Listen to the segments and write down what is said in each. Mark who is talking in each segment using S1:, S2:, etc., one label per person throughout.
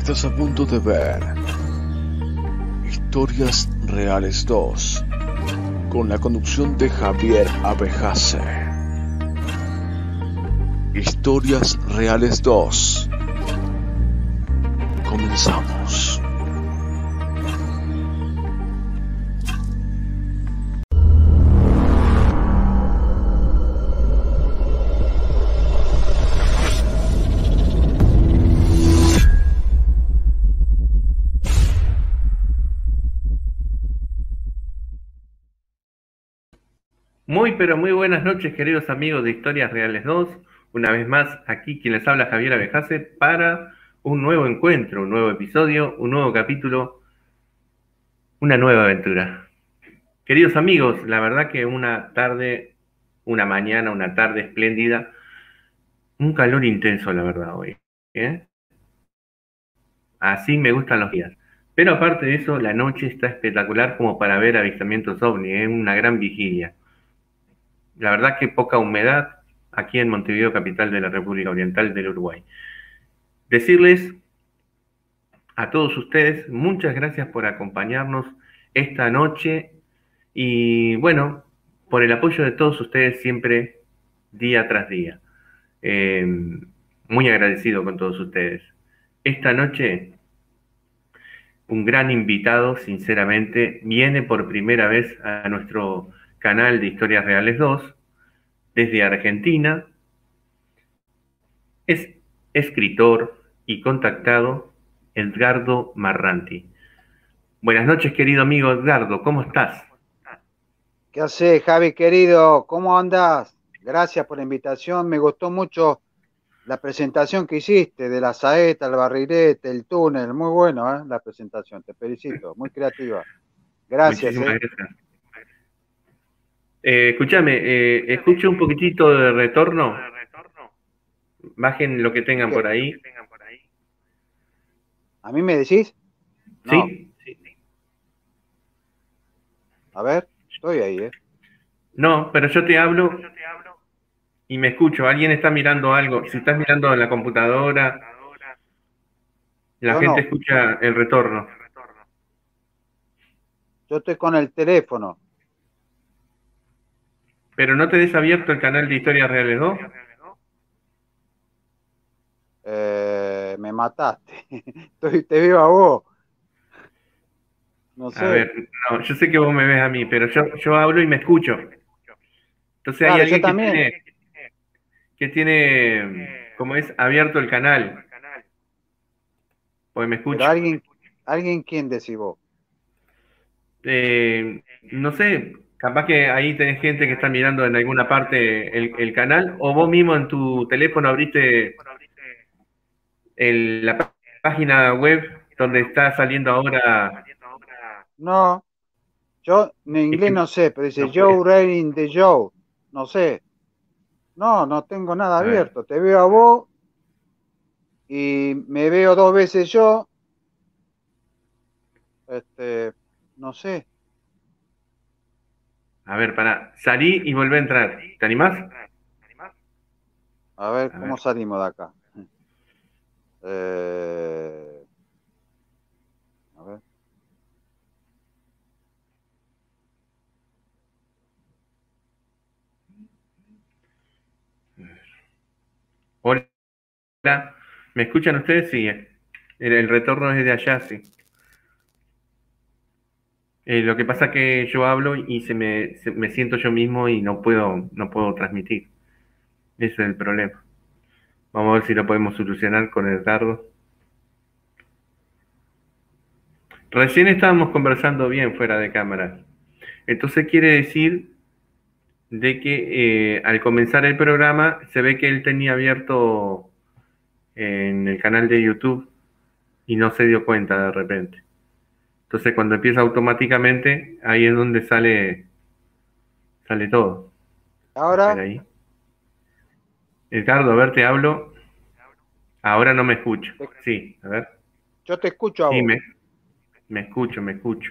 S1: Estás a punto de ver Historias Reales 2 con la conducción de Javier Abejase. Historias Reales 2. Comenzamos.
S2: Pero muy buenas noches, queridos amigos de Historias Reales 2. Una vez más, aquí quien les habla, Javier Abejase, para un nuevo encuentro, un nuevo episodio, un nuevo capítulo, una nueva aventura. Queridos amigos, la verdad que una tarde espléndida, un calor intenso, la verdad, hoy. Así me gustan los días. Pero aparte de eso, la noche está espectacular como para ver avistamientos ovni, una gran vigilia. La verdad que poca humedad aquí en Montevideo, capital de la República Oriental del Uruguay. Decirles a todos ustedes muchas gracias por acompañarnos esta noche y bueno, por el apoyo de todos ustedes siempre día tras día. Muy agradecido con todos ustedes. Esta noche un gran invitado, sinceramente, viene por primera vez a nuestro canal de Historias Reales 2 desde Argentina. Es escritor y contactado Edgardo Marranti. Buenas noches, querido amigo Edgardo, ¿cómo estás?
S3: ¿Qué haces, Javi, querido? ¿Cómo andás? Gracias por la invitación. Me gustó mucho la presentación que hiciste de la saeta, el barrilete, el túnel. Muy bueno, la presentación. Te felicito. Muy creativa. Gracias,
S2: Muchísimas gracias. Escúchame, escucho un poquitito de retorno. Bajen lo que tengan por ahí.
S3: ¿A mí me decís? No.
S2: ¿Sí?
S3: A ver, estoy ahí,
S2: No, pero yo te hablo y me escucho. Alguien está mirando algo. Si estás mirando en la computadora, la
S3: Yo
S2: gente
S3: no.
S2: escucha el retorno.
S3: Yo estoy con el teléfono.
S2: Pero no te des abierto el canal de Historias Reales 2.
S3: Me mataste. Te veo a vos. No
S2: A
S3: sé.
S2: ver, no, yo sé que vos me ves a mí, pero yo hablo y me escucho. Entonces hay
S3: Claro, yo
S2: alguien
S3: también.
S2: que tiene, como es, abierto el canal, porque me
S3: Pero
S2: escucho.
S3: alguien quién decís vos.
S2: No sé, capaz que ahí tenés gente que está mirando en alguna parte el canal, o vos mismo en tu teléfono abriste la página web donde está saliendo ahora.
S3: No. Yo en
S2: Es
S3: inglés
S2: que
S3: no sé, pero dice
S2: no puede.
S3: Joe Rating the Joe. No sé. No, no tengo nada
S2: A ver,
S3: abierto. Te veo a vos y me veo dos veces yo. Este, no sé.
S2: pará, salí y volví a entrar. ¿Te animás?
S3: A ver
S2: A
S3: cómo
S2: ver.
S3: salimos de acá. Eh, a ver.
S2: Hola, ¿me escuchan ustedes? Sí, el retorno es de allá, sí. Lo que pasa es que yo hablo y me siento yo mismo y no puedo transmitir. Ese es el problema. Vamos a ver si lo podemos solucionar con el dardo. Recién estábamos conversando bien fuera de cámara. Entonces quiere decir de que al comenzar el programa se ve que él tenía abierto en el canal de YouTube y no se dio cuenta de repente. Entonces cuando empieza automáticamente, ahí es donde sale todo. Espera
S3: Ahora
S2: ahí. Edgardo, a ver, te hablo. Ahora no me escucho.
S3: te-
S2: Sí, a ver.
S3: yo te escucho a
S2: Sí,
S3: vos.
S2: me escucho, me escucho.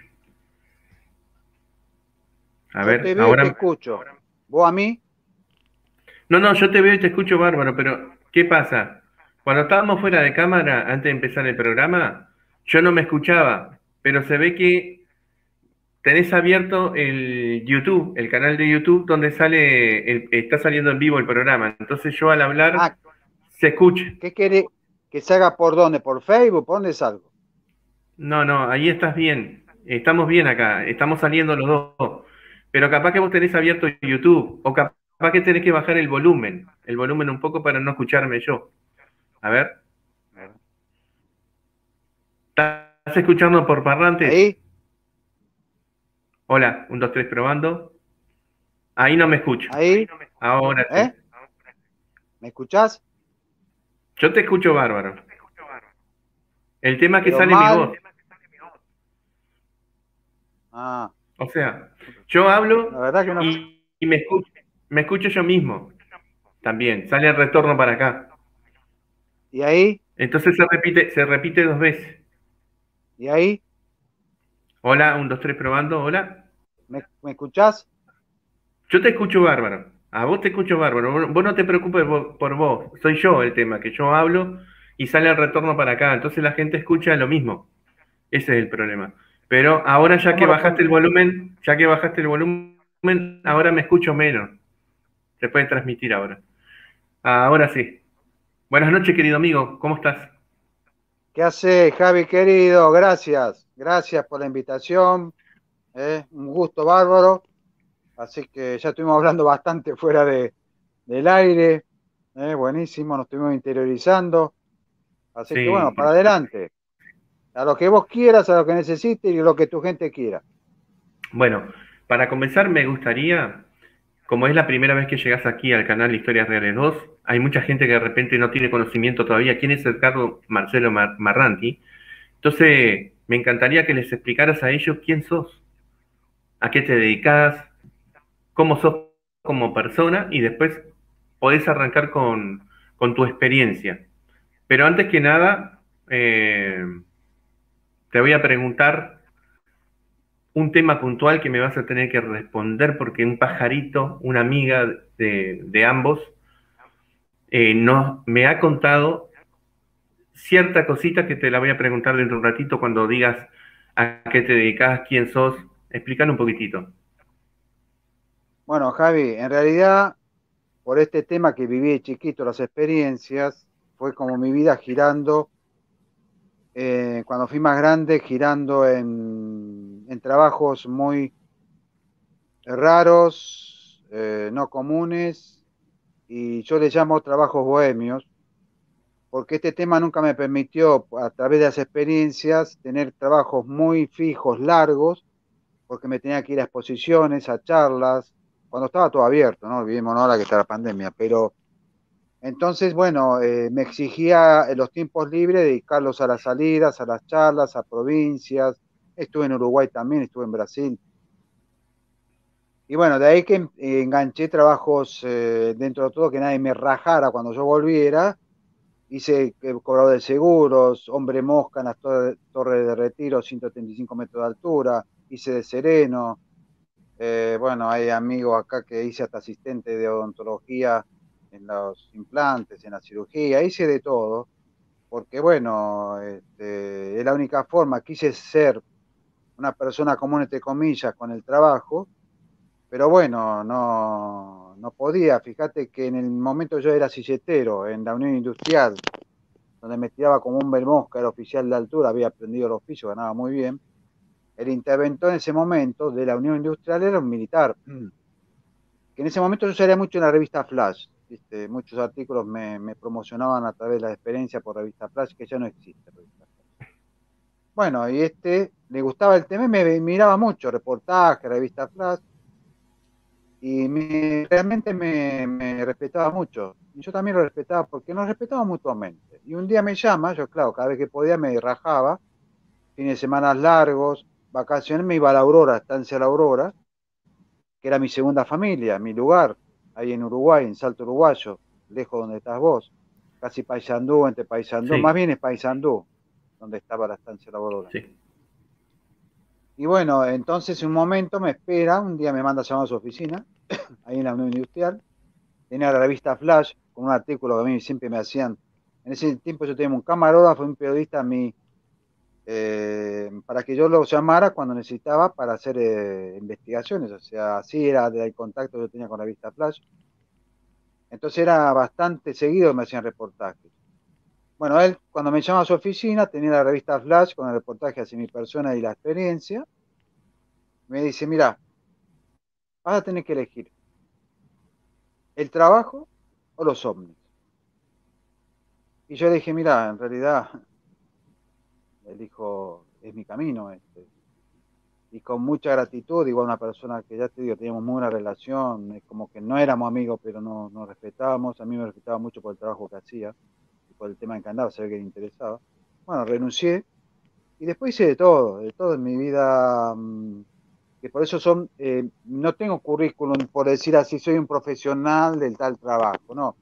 S2: A
S3: Yo
S2: ver,
S3: te veo y te
S2: ahora.
S3: escucho. ¿Vos a mí?
S2: No, yo te veo y te escucho bárbaro, pero ¿qué pasa? Cuando estábamos fuera de cámara, antes de empezar el programa, yo no me escuchaba, pero se ve que tenés abierto el YouTube, el canal de YouTube donde está saliendo en vivo el programa. Entonces yo al hablar
S3: Ah,
S2: se escucha.
S3: ¿qué quiere que se haga por dónde? ¿Por Facebook? ¿Por dónde salgo?
S2: No, no, ahí estás bien. Estamos bien acá, estamos saliendo los dos. Pero capaz que vos tenés abierto YouTube, o capaz que tenés que bajar el volumen un poco para no escucharme yo. A ver, ¿estás escuchando por parlantes?
S3: ¿Ahí?
S2: Hola, un, dos, tres, probando. Ahí no me escucho.
S3: ¿Ahí?
S2: Ahora sí.
S3: ¿Eh? ¿Me escuchás?
S2: Yo te escucho bárbaro. El tema es que
S3: Pero
S2: sale mi
S3: mal.
S2: voz.
S3: Ah,
S2: O sea, yo hablo
S3: la verdad que no.
S2: y me escucho yo mismo. También, sale el retorno para acá.
S3: ¿Y ahí?
S2: Entonces se repite dos veces.
S3: ¿Y ahí?
S2: Hola, un, dos, tres, probando. Hola.
S3: ¿Me escuchás?
S2: Yo te escucho bárbaro. A vos te escucho bárbaro. Vos no te preocupes por vos. Soy yo el tema, que yo hablo y sale el retorno para acá. Entonces la gente escucha lo mismo. Ese es el problema. Pero ahora ya que
S3: ¿Cómo lo
S2: bajaste
S3: pongo?
S2: el volumen, ahora me escucho menos. Se puede transmitir ahora. Ahora sí. Buenas noches, querido amigo. ¿Cómo estás?
S3: ¿Qué hace, Javi querido? Gracias. Gracias por la invitación. Un gusto bárbaro. Así que ya estuvimos hablando bastante fuera del aire. Buenísimo, nos estuvimos interiorizando. Así que
S2: Sí.
S3: bueno, para adelante. A lo que vos quieras, a lo que necesites y lo que tu gente quiera.
S2: Bueno, para comenzar me gustaría, como es la primera vez que llegas aquí al canal Historias Reales 2, hay mucha gente que de repente no tiene conocimiento todavía quién es el Carlos Marcelo Marranti. Entonces, me encantaría que les explicaras a ellos quién sos, a qué te dedicas, cómo sos como persona y después podés arrancar con tu experiencia. Pero antes que nada, te voy a preguntar un tema puntual que me vas a tener que responder porque un pajarito, una amiga de ambos, me ha contado cierta cosita que te la voy a preguntar dentro de un ratito cuando digas a qué te dedicas, quién sos. Explícale un poquitito.
S3: Bueno, Javi, en realidad, por este tema que viví de chiquito, las experiencias, fue como mi vida girando, cuando fui más grande, girando en trabajos muy raros, no comunes, y yo les llamo trabajos bohemios, porque este tema nunca me permitió, a través de las experiencias, tener trabajos muy fijos, largos, porque me tenía que ir a exposiciones, a charlas, cuando estaba todo abierto, ¿no? Vivimos ahora que está la pandemia, pero entonces, bueno, me exigía en los tiempos libres dedicarlos a las salidas, a las charlas, a provincias. Estuve en Uruguay también, estuve en Brasil. Y bueno, de ahí que enganché trabajos dentro de todo que nadie me rajara cuando yo volviera. Hice cobrador de seguros, hombre mosca en las torres de retiro, 135 metros de altura. Hice de sereno. Bueno, hay amigos acá que hice hasta asistente de odontología en los implantes, en la cirugía. Hice de todo, porque bueno, es la única forma. Quise ser una persona común, entre comillas, con el trabajo, pero bueno, no podía. Fíjate que en el momento yo era silletero en la Unión Industrial, donde me tiraba como un belmosca, era oficial de altura, había aprendido el oficio, ganaba muy bien. El interventor en ese momento de la Unión Industrial era un militar, que en ese momento yo salía mucho en la revista Flash, ¿viste? Muchos artículos me promocionaban a través de la experiencia por revista Flash, que ya no existe revista Flash. Bueno, y le gustaba el tema y me miraba mucho, reportaje, revista Flash, y realmente me respetaba mucho. Y yo también lo respetaba porque nos respetaba mutuamente. Y un día me llama, yo claro, cada vez que podía me rajaba, fines de semana largos, vacaciones, me iba a la Aurora, estancia La Aurora, que era mi segunda familia, mi lugar, ahí en Uruguay, en Salto Uruguayo, lejos donde estás vos, casi Paysandú, entre Paysandú, más
S2: Sí,
S3: bien es Paysandú, donde estaba la estancia La Aurora.
S2: sí,
S3: Y bueno, entonces un momento me espera, un día me manda a llamar a su oficina, ahí en la Unión Industrial, tenía la revista Flash, con un artículo que a mí siempre me hacían En ese tiempo yo tenía un camarógrafo, un periodista para que yo lo llamara cuando necesitaba para hacer investigaciones. O sea, así era el contacto que yo tenía con la revista Flash. Entonces era bastante seguido que me hacían reportajes. Bueno, él cuando me llama a su oficina tenía la revista Flash con el reportaje hacia mi persona y la experiencia. Me dice, mira, vas a tener que elegir el trabajo o los ovnis. Y yo le dije, mira, en realidad elijo, es mi camino este. Y con mucha gratitud, igual una persona que ya te digo, teníamos muy buena relación, como que no éramos amigos, pero no, nos respetábamos, a mí me respetaba mucho por el trabajo que hacía, y por el tema que andaba, sabía que le interesaba. Bueno, renuncié, y después hice de todo en mi vida, que por eso no tengo currículum, por decir así, soy un profesional del tal trabajo, no.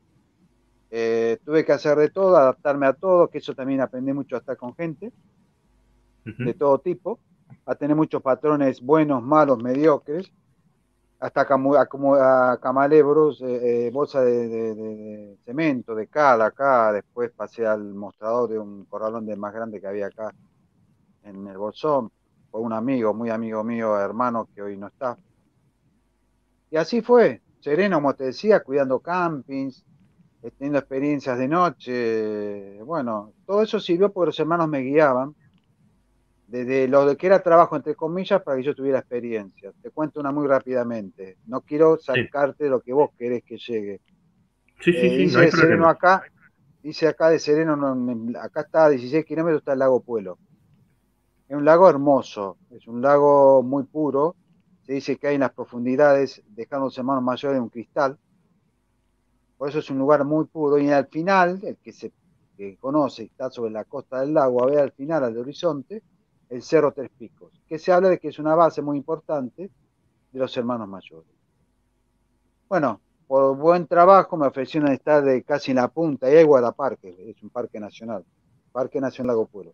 S3: Tuve que hacer de todo, adaptarme a todo, que eso también aprendí mucho a estar con gente de todo tipo, a tener muchos patrones buenos, malos, mediocres, hasta a camalebros, bolsa de cemento, de cal acá, después pasé al mostrador de un corralón de más grande que había acá en el Bolsón, por un amigo, muy amigo mío, hermano, que hoy no está. Y así fue, sereno, como te decía, cuidando campings, teniendo experiencias de noche, bueno, todo eso sirvió porque los hermanos me guiaban, desde lo de que era trabajo, entre comillas, para que yo tuviera experiencia. Te cuento una muy rápidamente. No quiero
S2: Sí,
S3: sacarte de lo que vos querés que llegue.
S2: sí, sí, sí, no
S3: Hice
S2: hay
S3: de Sereno
S2: problema.
S3: acá, hice acá de Sereno, acá está a 16 kilómetros, está el lago Puelo. Es un lago hermoso, es un lago muy puro. Se dice que hay en las profundidades, dejando los hermanos mayores un cristal. Por eso es un lugar muy puro. Y al final, que conoce, está sobre la costa del lago, a ver al final, al horizonte, el Cerro Tres Picos, que se habla de que es una base muy importante de los hermanos mayores. Bueno, por buen trabajo me ofrecieron estar casi en la punta, y hay Guardaparque, es un Parque Nacional Lago Puelo.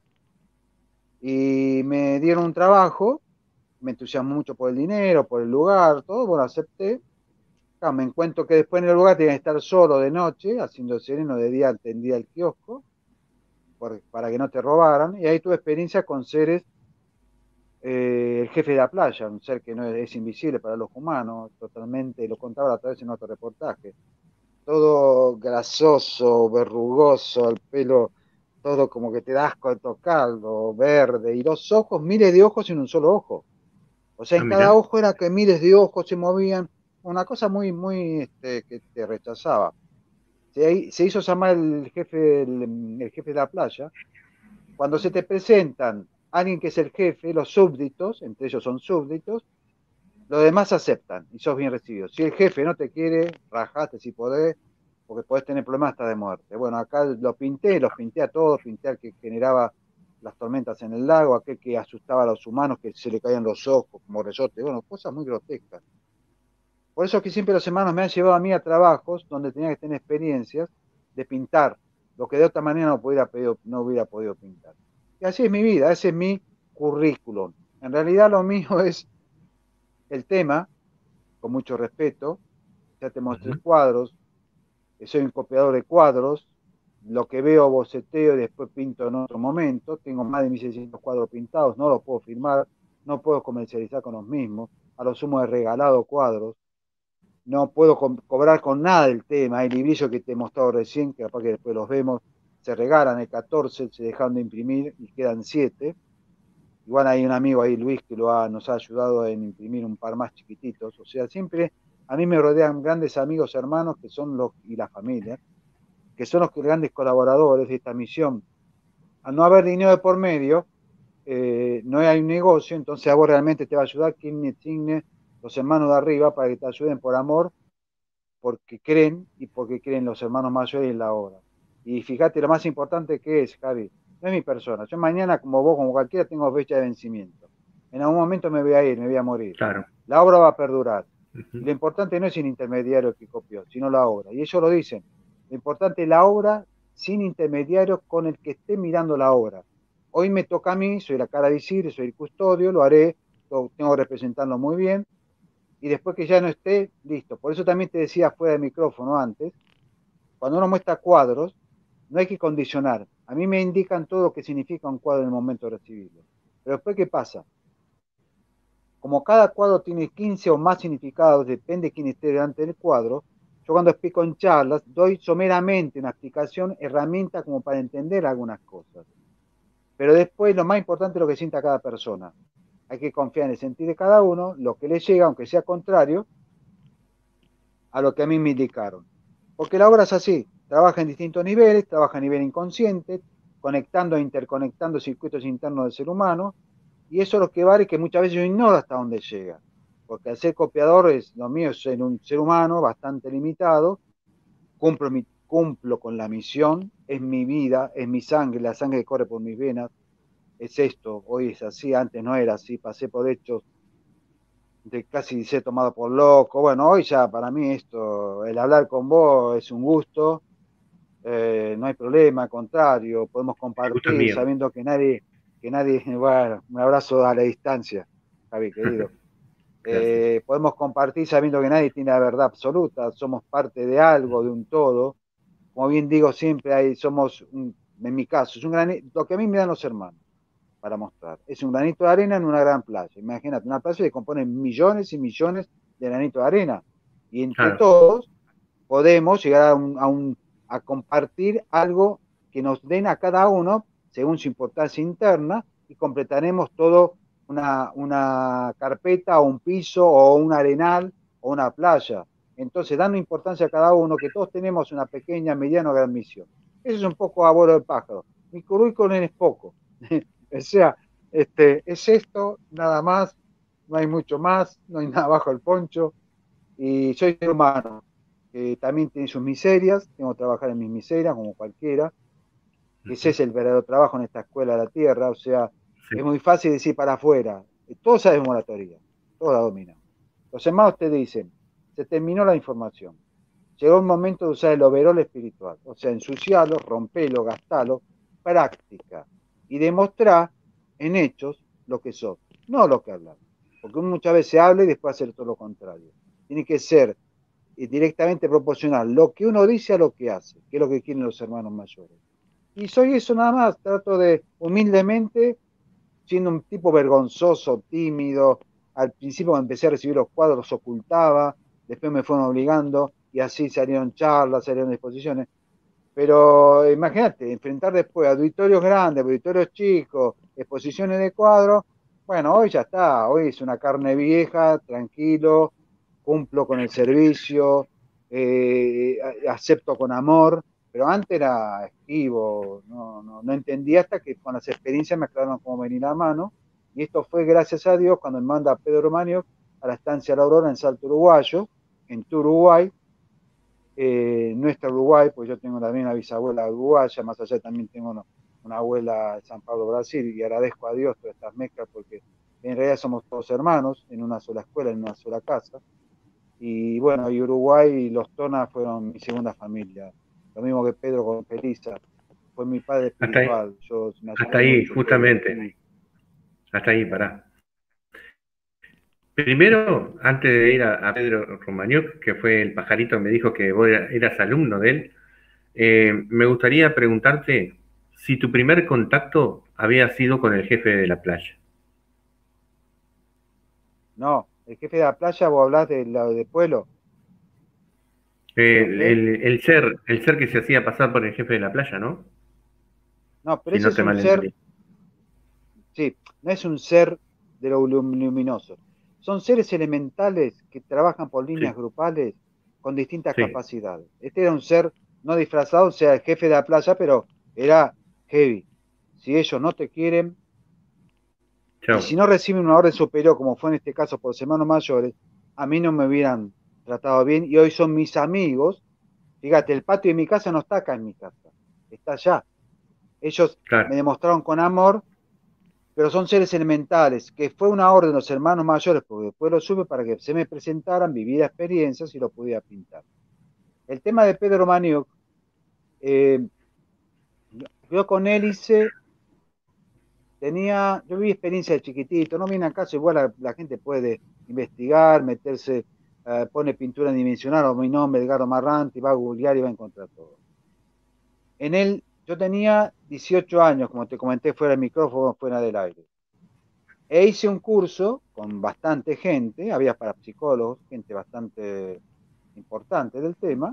S3: Y me dieron un trabajo, me entusiasmó mucho por el dinero, por el lugar, todo, bueno, acepté. Claro, me encuentro que después en el lugar tenía que estar solo de noche, haciendo sereno, de día atendía el kiosco, para que no te robaran, y ahí tuve experiencia con seres, el jefe de la playa, un ser que no es invisible para los humanos, totalmente, lo contaba otra vez en otro reportaje, todo grasoso, verrugoso, el pelo todo como que te da asco de tocarlo, verde, y los ojos, miles de ojos en un solo ojo. O sea,
S2: Ah,
S3: en cada
S2: mira,
S3: ojo era que miles de ojos se movían, una cosa muy, muy, que te rechazaba. Se hizo llamar el jefe de la playa. Cuando se te presentan alguien que es el jefe, los súbditos, entre ellos son súbditos, los demás aceptan y sos bien recibido. Si el jefe no te quiere, rajate si podés, porque podés tener problemas hasta de muerte. Bueno, acá los pinté a todos, pinté al que generaba las tormentas en el lago, aquel que asustaba a los humanos, que se le caían los ojos como resorte, bueno, cosas muy grotescas. Por eso es que siempre los hermanos me han llevado a mí a trabajos donde tenía que tener experiencias de pintar, lo que de otra manera no hubiera podido pintar. Y así es mi vida, ese es mi currículum. En realidad lo mío es el tema, con mucho respeto. Ya te mostré
S2: ujú,
S3: cuadros, soy un copiador de cuadros, lo que veo boceteo y después pinto en otro momento, tengo más de 1.600 cuadros pintados, no los puedo firmar, no puedo comercializar con los mismos, a lo sumo he regalado cuadros, no puedo cobrar con nada del tema, hay librillos que te he mostrado recién, que capaz que después los vemos, se regalan, hay 14, se dejaron de imprimir y quedan 7. Igual hay un amigo ahí, Luis, que nos ha ayudado en imprimir un par más chiquititos. O sea, siempre a mí me rodean grandes amigos, hermanos, y la familia, que son los grandes colaboradores de esta misión. Al no haber dinero de por medio, no hay un negocio, entonces a vos realmente te va a ayudar quien me asigne los hermanos de arriba para que te ayuden por amor, porque creen y porque creen los hermanos mayores en la obra. Y fíjate lo más importante que es, Javi, no es mi persona. Yo mañana, como vos, como cualquiera, tengo fecha de vencimiento. En algún momento me voy a ir, me voy a morir.
S2: claro.
S3: La obra va a perdurar. Y
S2: Ujú.
S3: lo importante no es el intermediario que copió, sino la obra. Y ellos lo dicen. Lo importante es la obra sin intermediarios con el que esté mirando la obra. Hoy me toca a mí, soy la cara visible, soy el custodio, lo haré, tengo que representarlo muy bien, y después que ya no esté, listo. Por eso también te decía fuera de micrófono antes, cuando uno muestra cuadros, no hay que condicionar. A mí me indican todo lo que significa un cuadro en el momento de recibirlo. Pero después, ¿qué pasa? Como cada cuadro tiene 15 o más significados, depende de quién esté delante del cuadro, yo cuando explico en charlas doy someramente una explicación, herramienta como para entender algunas cosas. Pero después lo más importante es lo que sienta cada persona. Hay que confiar en el sentir de cada uno, lo que le llega, aunque sea contrario, a lo que a mí me indicaron. Porque la obra es así, trabaja en distintos niveles, trabaja a nivel inconsciente, conectando e interconectando circuitos internos del ser humano, y eso es lo que vale que muchas veces yo ignoro hasta dónde llega. Porque al ser copiador, lo mío es ser un ser humano bastante limitado, cumplo con la misión, es mi vida, es mi sangre, la sangre que corre por mis venas, es esto, hoy es así, antes no era así, pasé por hechos de casi ser tomado por loco. Bueno, hoy ya para mí esto, el hablar con vos es un gusto, no hay problema, al contrario, podemos
S2: El gusto es
S3: compartir
S2: mío.
S3: sabiendo que nadie, bueno, un abrazo a la distancia, Javi, querido.
S2: Gracias.
S3: Podemos compartir sabiendo que nadie tiene la verdad absoluta, somos parte de algo, de un todo. Como bien digo siempre, en mi caso, es un granito, lo que a mí me dan los hermanos para mostrar. Es un granito de arena en una gran playa. Imagínate, una playa que compone millones y millones de granitos de arena. Y entre
S2: Claro,
S3: todos podemos llegar a compartir algo que nos den a cada uno según su importancia interna y completaremos todo una carpeta o un piso o un arenal o una playa. Entonces, dando importancia a cada uno, que todos tenemos una pequeña, mediana o gran misión. Eso es un poco a vuelo del pájaro. Mi currículum es poco. O sea, es esto, nada más, no hay mucho más, no hay nada bajo el poncho, y soy ser humano, que también tiene sus miserias, tengo que trabajar en mis miserias como cualquiera, que ese es el verdadero trabajo en esta escuela de la tierra, o sea,
S2: sí.
S3: es muy fácil decir para afuera, todos sabemos la teoría, todos la dominamos. Los hermanos te dicen, se terminó la información, llegó el momento de usar el overol espiritual, o sea, ensuciarlo, rompelo, gastalo, práctica, y demostrar en hechos lo que sos, no lo que hablas, porque uno muchas veces habla y después hace todo lo contrario. Tiene que ser directamente proporcional lo que uno dice a lo que hace, que es lo que quieren los hermanos mayores. Y soy eso nada más, trato de humildemente, siendo un tipo vergonzoso, tímido, al principio cuando empecé a recibir los cuadros los ocultaba, después me fueron obligando y así salieron charlas, salieron exposiciones. Pero imagínate, enfrentar después auditorios grandes, auditorios chicos, exposiciones de cuadros, bueno, hoy ya está, hoy es una carne vieja, tranquilo, cumplo con el servicio, acepto con amor, pero antes era esquivo, no entendía hasta que con las experiencias me aclararon cómo venir a mano, y esto fue gracias a Dios cuando me manda Pedro Manio a la estancia La Aurora en Salto Uruguayo, en Uruguay, nuestra Uruguay, pues yo tengo también una bisabuela uruguaya, más allá también tengo una abuela de San Pablo, Brasil, y agradezco a Dios todas estas mezclas porque en realidad somos todos hermanos en una sola escuela, en una sola casa. Y bueno, y Uruguay y los Tonas fueron mi segunda familia. Lo mismo que Pedro con Felisa, fue mi padre
S2: Hasta ahí,
S3: espiritual. Yo me ayudó
S2: hasta ahí,
S3: mucho Pedro.
S2: justamente. Hasta ahí, pará. Primero, antes de ir a Pedro Romagnol, que fue el pajarito que me dijo que vos eras alumno de él, me gustaría preguntarte si tu primer contacto había sido con el jefe de la playa.
S3: No, el jefe de la playa, vos hablás de pueblo. ¿Pero qué?
S2: El ser que se hacía pasar por el jefe de la playa, ¿no?
S3: No, pero
S2: Si
S3: ese
S2: no
S3: es
S2: te
S3: un ser,
S2: malentendí.
S3: sí, no es un ser de lo luminoso. Son seres elementales que trabajan por líneas
S2: Sí,
S3: grupales con distintas
S2: sí.
S3: capacidades. Este era un ser no disfrazado, o sea, el jefe de la playa, pero era heavy. Si ellos no te quieren, y
S2: Chao.
S3: si no reciben una orden superior, como fue en este caso por los hermanos mayores, a mí no me hubieran tratado bien y hoy son mis amigos. Fíjate, el patio de mi casa no está acá en mi casa, está allá. Ellos
S2: Claro.
S3: me demostraron con amor, pero son seres elementales, que fue una orden de los hermanos mayores, porque después lo supe para que se me presentaran, viviera experiencias y lo pudiera pintar. El tema de Pedro Maniuk, eh, yo con él yo viví experiencia de chiquitito, no viene acaso, igual la gente puede investigar, meterse, pone pintura dimensional o mi nombre, Edgardo Marranti, va a googlear y va a encontrar todo. En él, yo tenía 18 años, como te comenté, fuera del micrófono, fuera del aire. E hice un curso con bastante gente, había parapsicólogos, gente bastante importante del tema.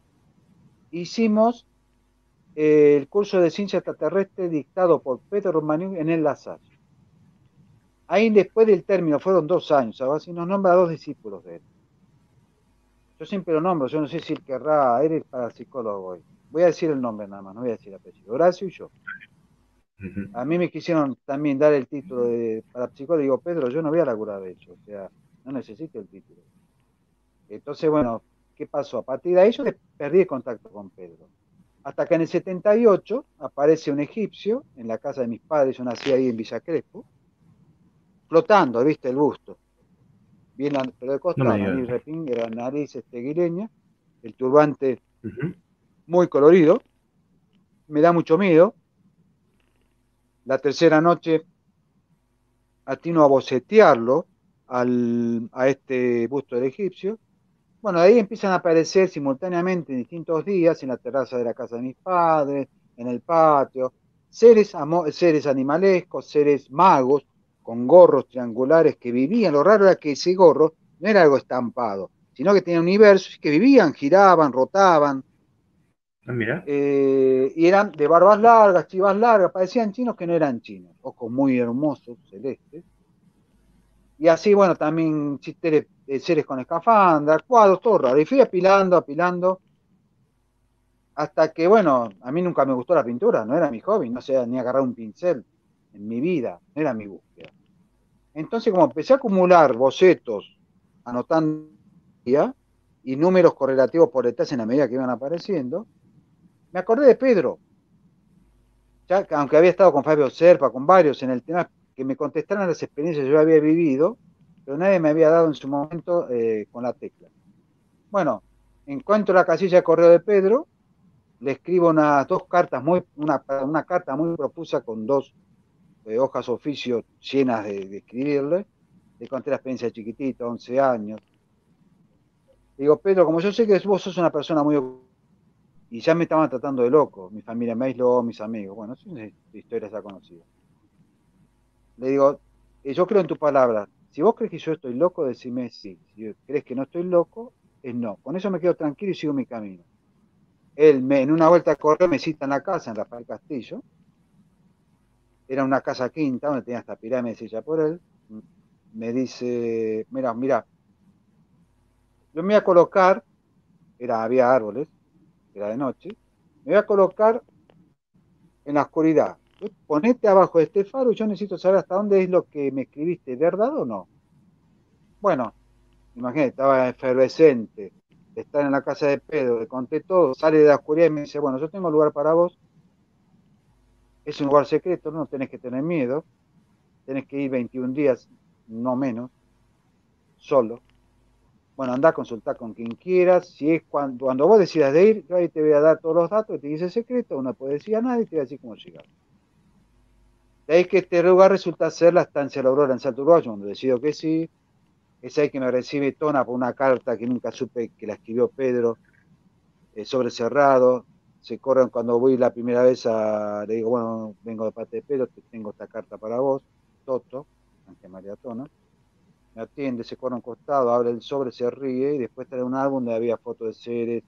S3: Hicimos el curso de ciencia extraterrestre dictado por Pedro Romaniuk en el La Salle. Ahí después del término, fueron 2 años, ¿sabes? Y nos nombra a 2 discípulos de él. Yo siempre lo nombro, yo no sé si él querrá, él es parapsicólogo hoy. Voy a decir el nombre nada más, no voy a decir el apellido. Horacio y yo.
S2: Ujú.
S3: A mí me quisieron también dar el título de parapsicólogo. Digo, Pedro, yo no voy a laburar de eso, o sea, no necesito el título. Entonces, bueno, ¿qué pasó? A partir de ahí yo perdí el contacto con Pedro. Hasta que en el 78 aparece un egipcio en la casa de mis padres, yo nací ahí en Villa Crespo, flotando, ¿viste? El busto, bien, pero de
S2: No me
S3: costado,
S2: digas.
S3: nariz repín, era nariz guireña, el turbante
S2: Ujú.
S3: muy colorido, me da mucho miedo. La tercera noche atino a bocetearlo a este busto del egipcio. Bueno, de ahí empiezan a aparecer simultáneamente en distintos días en la terraza de la casa de mis padres, en el patio, seres animalescos, seres magos con gorros triangulares que vivían. Lo raro era que ese gorro no era algo estampado, sino que tenía universos que vivían, giraban, rotaban,
S2: Ah, mira.
S3: y eran de barbas largas, chivas largas, parecían chinos que no eran chinos, ojos muy hermosos, celestes. Y así, bueno, también seres con escafandra, cuadros, todo raro. Y fui apilando, apilando, hasta que, bueno, a mí nunca me gustó la pintura, no era mi hobby, no sé ni agarrar un pincel en mi vida, no era mi búsqueda. Entonces, como empecé a acumular bocetos, anotando y números correlativos por detrás en la medida que iban apareciendo, me acordé de Pedro, ya, aunque había estado con Fabio Serpa, con varios en el tema, que me contestaran las experiencias que yo había vivido, pero nadie me había dado en su momento con la tecla. Bueno, encuentro la casilla de correo de Pedro, le escribo dos cartas una carta muy profusa con dos hojas oficio llenas de escribirle. Le conté la experiencia de chiquitito, 11 años. Le digo, Pedro, como yo sé que vos sos una persona muy... Y ya me estaban tratando de loco, mi familia me aisló, mis amigos. Bueno, es una historia ya conocida. Le digo, yo creo en tu palabra. Si vos crees que yo estoy loco, decime sí. Si crees que no estoy loco, es no. Con eso me quedo tranquilo y sigo mi camino. En una vuelta a correr me cita en la casa, en Rafael Castillo. Era una casa quinta donde tenía esta pirámide hecha por él. Me dice, mira, mira, yo me voy a colocar, había árboles, era de noche, me voy a colocar en la oscuridad. Ponete abajo de este faro y yo necesito saber hasta dónde es lo que me escribiste, ¿verdad o no? Bueno, imagínate, estaba efervescente de estar en la casa de Pedro, le conté todo, sale de la oscuridad y me dice, bueno, yo tengo lugar para vos, es un lugar secreto, no tenés que tener miedo, tenés que ir 21 días, no menos, solo. Bueno, anda a consultar con quien quieras. Si es cuando vos decidas de ir, yo ahí te voy a dar todos los datos, te dice secreto, no puedes decir a nadie y te voy a decir cómo llegar. De ahí que este lugar resulta ser la estancia de la Aurora en Salto Uruguayo, donde decido que sí. Es ahí que me recibe Tona por una carta que nunca supe que la escribió Pedro, sobre cerrado. Se corren cuando voy la primera vez le digo, bueno, vengo de parte de Pedro, tengo esta carta para vos, Toto, Ángel María Tona. Me atiende, se corre a un costado, abre el sobre, se ríe y después trae un álbum donde había fotos de seres,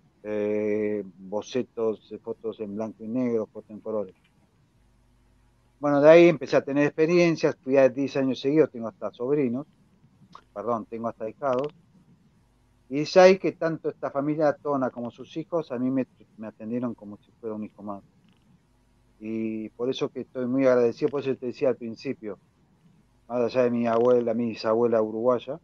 S3: bocetos, fotos en blanco y negro, fotos en colores. Bueno, de ahí empecé a tener experiencias, fui a 10 años seguidos, tengo hasta sobrinos, perdón, tengo hasta hijados, y es ahí que tanto esta familia Tona como sus hijos a mí me atendieron como si fuera un hijo más. Y por eso que estoy muy agradecido, por eso te decía al principio, más allá de mi bisabuela uruguaya,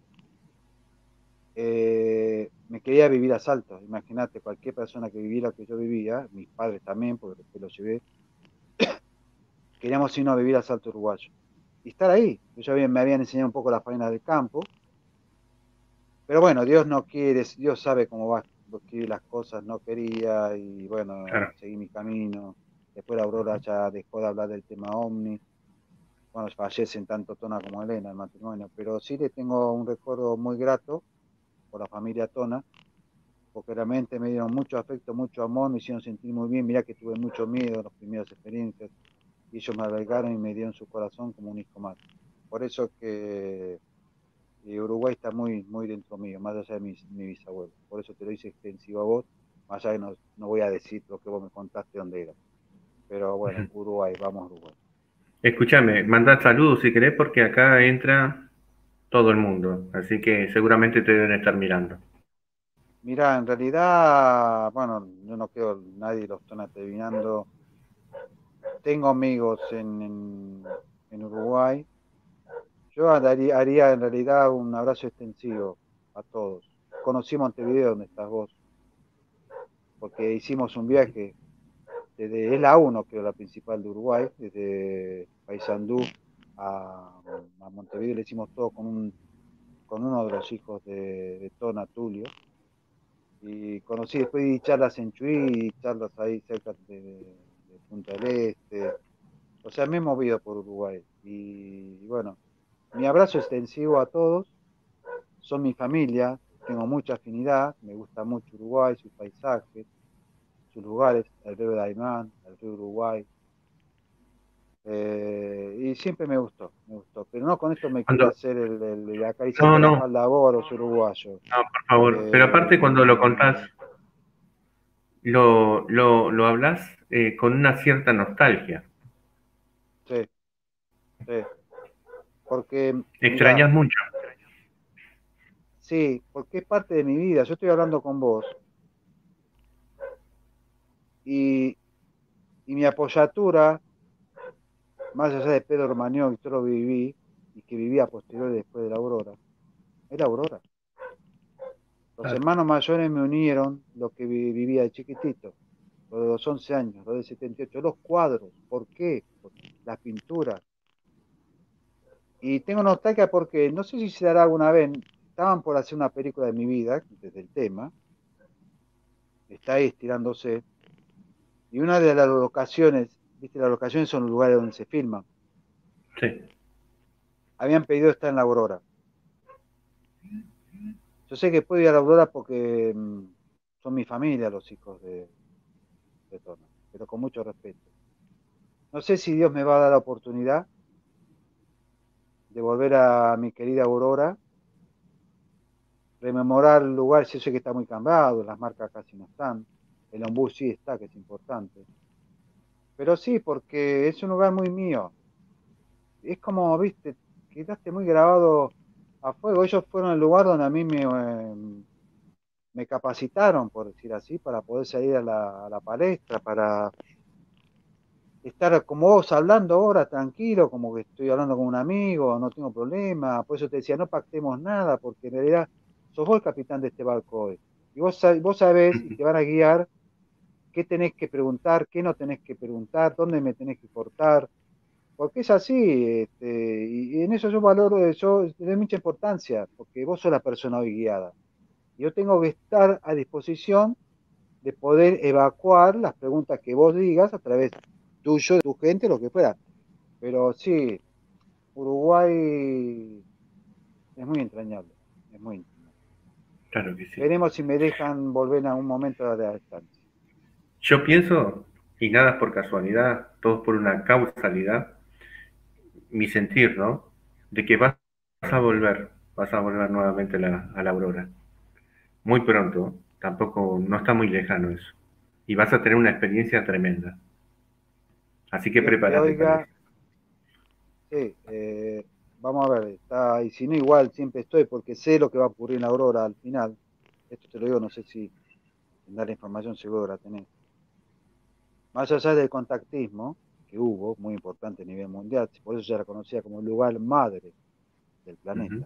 S3: me quería vivir a Salto. Imagínate, cualquier persona que viviera lo que yo vivía, mis padres también, porque después los llevé, queríamos irnos a vivir a Salto Uruguayo. Y estar ahí. Me habían enseñado un poco la faena del campo, pero bueno, Dios no quiere, Dios sabe cómo va a escribir las cosas, no quería, y bueno,
S2: Claro.
S3: seguí mi camino. Después la Aurora ya dejó de hablar del tema Omni. Bueno, fallecen tanto Tona como Elena, el matrimonio, pero sí le tengo un recuerdo muy grato por la familia Tona, porque realmente me dieron mucho afecto, mucho amor, me hicieron sentir muy bien. Mirá que tuve mucho miedo en las primeras experiencias, y ellos me albergaron y me dieron su corazón como un hijo más. Por eso que Uruguay está muy, muy dentro mío, más allá de mi bisabuelo. Por eso te lo hice extensivo a vos, más allá de no voy a decir lo que vos me contaste dónde era. Pero bueno, Uruguay, vamos a Uruguay.
S2: Escúchame, manda saludos si querés, porque acá entra todo el mundo, así que seguramente te deben estar mirando.
S3: Mira, en realidad, bueno, yo no creo nadie lo están adivinando. Tengo amigos en Uruguay. Yo haría en realidad un abrazo extensivo a todos. Conocí Montevideo, donde estás vos, porque hicimos un viaje desde, es la uno, creo, la principal de Uruguay, desde Paysandú a Montevideo. Le hicimos todo con uno de los hijos de Tona, Tulio. Y conocí después di charlas en Chuy, charlas ahí cerca de Punta del Este. O sea, me he movido por Uruguay. Y bueno, mi abrazo extensivo a todos. Son mi familia, tengo mucha afinidad, me gusta mucho Uruguay, sus paisajes, sus lugares, el río Daimán, el río Uruguay. Y siempre me gustó. Pero no con esto me quiero
S2: Cuando,
S3: hacer el
S2: no,
S3: acariciarte la
S2: no,
S3: espalda a vos, los uruguayos.
S2: no, por favor. Pero aparte cuando lo contás,
S3: Eh,
S2: lo hablas con una cierta nostalgia.
S3: sí, sí. Porque, mira,
S2: Extrañas mucho.
S3: sí, porque es parte de mi vida. Yo estoy hablando con vos y, y mi apoyatura, más allá de Pedro Romagnoli, que yo lo viví y que vivía posterior después de la Aurora, es la Aurora. Los
S2: Claro.
S3: hermanos mayores me unieron lo que vivía de chiquitito, lo de los 11 años, lo de 78, los cuadros. ¿Por qué? Por las pinturas. Y tengo nostalgia porque no sé si se dará alguna vez, estaban por hacer una película de mi vida, desde el tema, está ahí estirándose. Y una de las locaciones, viste, las locaciones son los lugares donde se filman.
S2: Sí.
S3: Habían pedido estar en la Aurora. Yo sé que puedo ir a la Aurora porque son mi familia los hijos de Tona, pero con mucho respeto. No sé si Dios me va a dar la oportunidad de volver a mi querida Aurora, rememorar el lugar, si yo sé que está muy cambiado, las marcas casi no están, el ombú sí está, que es importante. Pero sí, porque es un lugar muy mío. Es como, viste, quedaste muy grabado a fuego. Ellos fueron el lugar donde a mí me capacitaron, por decir así, para poder salir a la palestra, para estar como vos hablando ahora, tranquilo, como que estoy hablando con un amigo, no tengo problema. Por eso te decía, no pactemos nada, porque en realidad sos vos el capitán de este barco hoy. Y vos sabés y te van a guiar qué tenés que preguntar, qué no tenés que preguntar, dónde me tenés que cortar, porque es así, y en eso yo valoro, yo le doy mucha importancia, porque vos sos la persona hoy guiada. Yo tengo que estar a disposición de poder evacuar las preguntas que vos digas a través tuyo, de tu gente, lo que fuera. Pero sí, Uruguay es muy entrañable, es muy entrañable.
S2: Claro que sí.
S3: Veremos si me dejan volver en algún momento a la estancia.
S2: Yo pienso, y nada es por casualidad, todo es por una causalidad, mi sentir, ¿no? De que vas a volver nuevamente a la Aurora. Muy pronto, tampoco, no está muy lejano eso. Y vas a tener una experiencia tremenda. Así que
S3: Dios te
S2: prepárate para
S3: oiga,
S2: eso.
S3: sí, vamos a ver, está, y si no, igual siempre estoy, porque sé lo que va a ocurrir en la Aurora al final. Esto te lo digo, no sé si tendrás la información, seguro la tenés. Más allá del contactismo que hubo, muy importante a nivel mundial, por eso se la conocía como el lugar madre del
S2: Ujú.
S3: planeta.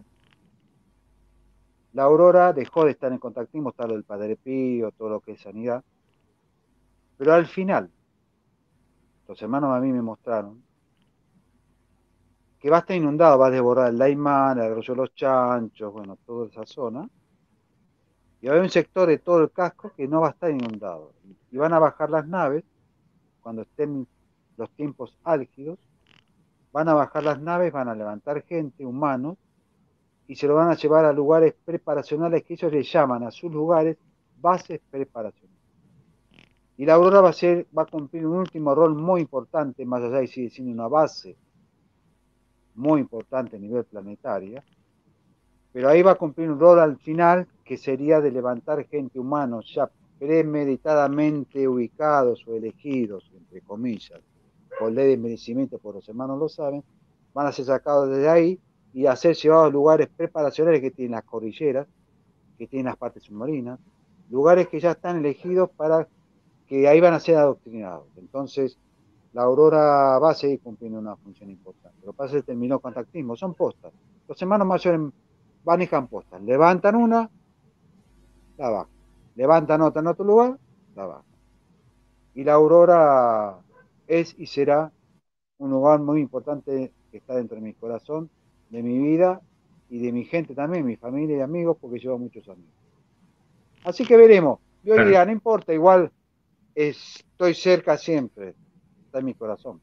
S3: La Aurora dejó de estar en contactismo, está lo del Padre Pío, todo lo que es sanidad, pero al final, los hermanos a mí me mostraron que va a estar inundado, va a desbordar el Daimán, el Arroyo de los Chanchos, bueno, toda esa zona, y va a haber un sector de todo el casco que no va a estar inundado. Y van a bajar las naves cuando estén los tiempos álgidos, van a bajar las naves, van a levantar gente, humanos, y se lo van a llevar a lugares preparacionales que ellos le llaman a sus lugares bases preparacionales. Y la Aurora va a cumplir un último rol muy importante, más allá de sigue siendo una base muy importante a nivel planetario, pero ahí va a cumplir un rol al final que sería de levantar gente humana ya premeditadamente ubicados o elegidos, entre comillas, por ley de merecimiento, por los hermanos lo saben, van a ser sacados desde ahí y a ser llevados a lugares preparacionales que tienen las cordilleras, que tienen las partes submarinas, lugares que ya están elegidos para que ahí van a ser adoctrinados. Entonces, la Aurora va a seguir cumpliendo una función importante. Lo que pasa es que terminó contactismo, son postas. Los hermanos mayores manejan postas, levantan una, la bajan. Levantan otra en otro lugar, la bajan. Y la Aurora es y será un lugar muy importante que está dentro de mi corazón, de mi vida y de mi gente también, mi familia y amigos, porque llevo muchos amigos. Así que veremos. Yo diría, no importa, igual estoy cerca siempre, está en mi corazón.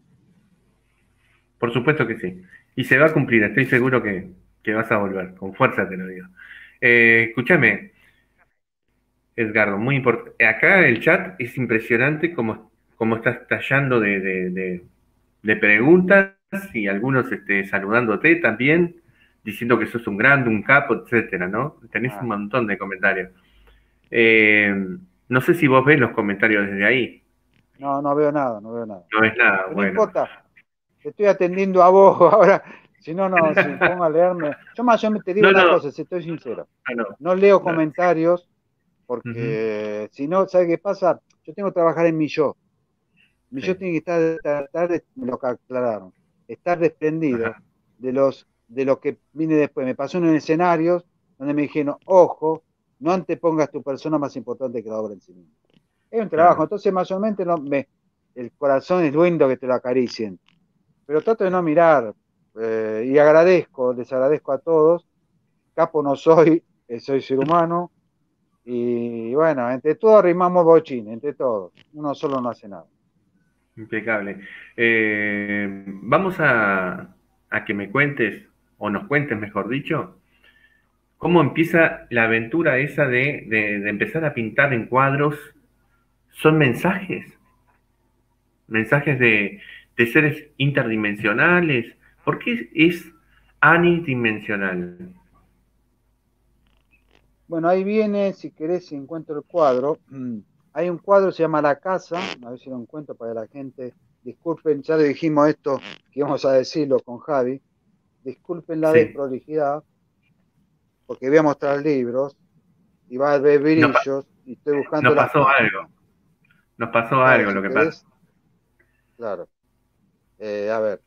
S2: Por supuesto que sí. Y se va a cumplir, estoy seguro que vas a volver, con fuerza te lo digo. Escúchame, Edgardo, muy importante. Acá el chat es impresionante como está estallando de preguntas y algunos saludándote también, diciendo que sos un grande, un capo, etcétera, ¿no? Tenés un montón de comentarios. No sé si vos ves los comentarios desde ahí.
S3: No, no veo nada, no veo nada.
S2: No ves nada,
S3: Pero
S2: bueno.
S3: no importa, te estoy atendiendo a vos ahora. Si no, si pongo a leerme. Yo más o menos te digo una cosa, si estoy sincero. No leo comentarios porque si no, ¿sabes qué pasa? Yo tengo que trabajar en mi yo. Mi yo tiene que tratar de lo que aclararon, estar desprendido de lo que viene después. Me pasó en escenarios donde me dijeron, ojo, no antepongas tu persona más importante que la obra en sí misma. Es un trabajo, entonces más o menos el corazón es lindo que te lo acaricien, pero trato de no mirar y les agradezco a todos. Capo no soy, soy ser humano y bueno, entre todos arrimamos bochín, entre todos, uno solo no hace nada.
S2: Impecable. Vamos a que me cuentes, o nos cuentes, mejor dicho, cómo empieza la aventura esa de empezar a pintar en cuadros. ¿Son mensajes? ¿Mensajes de seres interdimensionales? ¿Por qué es anidimensional?
S3: Bueno, ahí viene, si querés, si encuentro el cuadro. Hay un cuadro, se llama La Casa, a ver si lo encuentro para la gente. Disculpen, ya le dijimos esto, que íbamos a decirlo con Javi. Disculpen la desprolijidad, porque voy a mostrar libros y va a haber brillos y estoy buscando
S2: nos pasó algo. Nos pasó algo
S3: si
S2: lo que
S3: querés,
S2: pasa.
S3: Claro. A ver.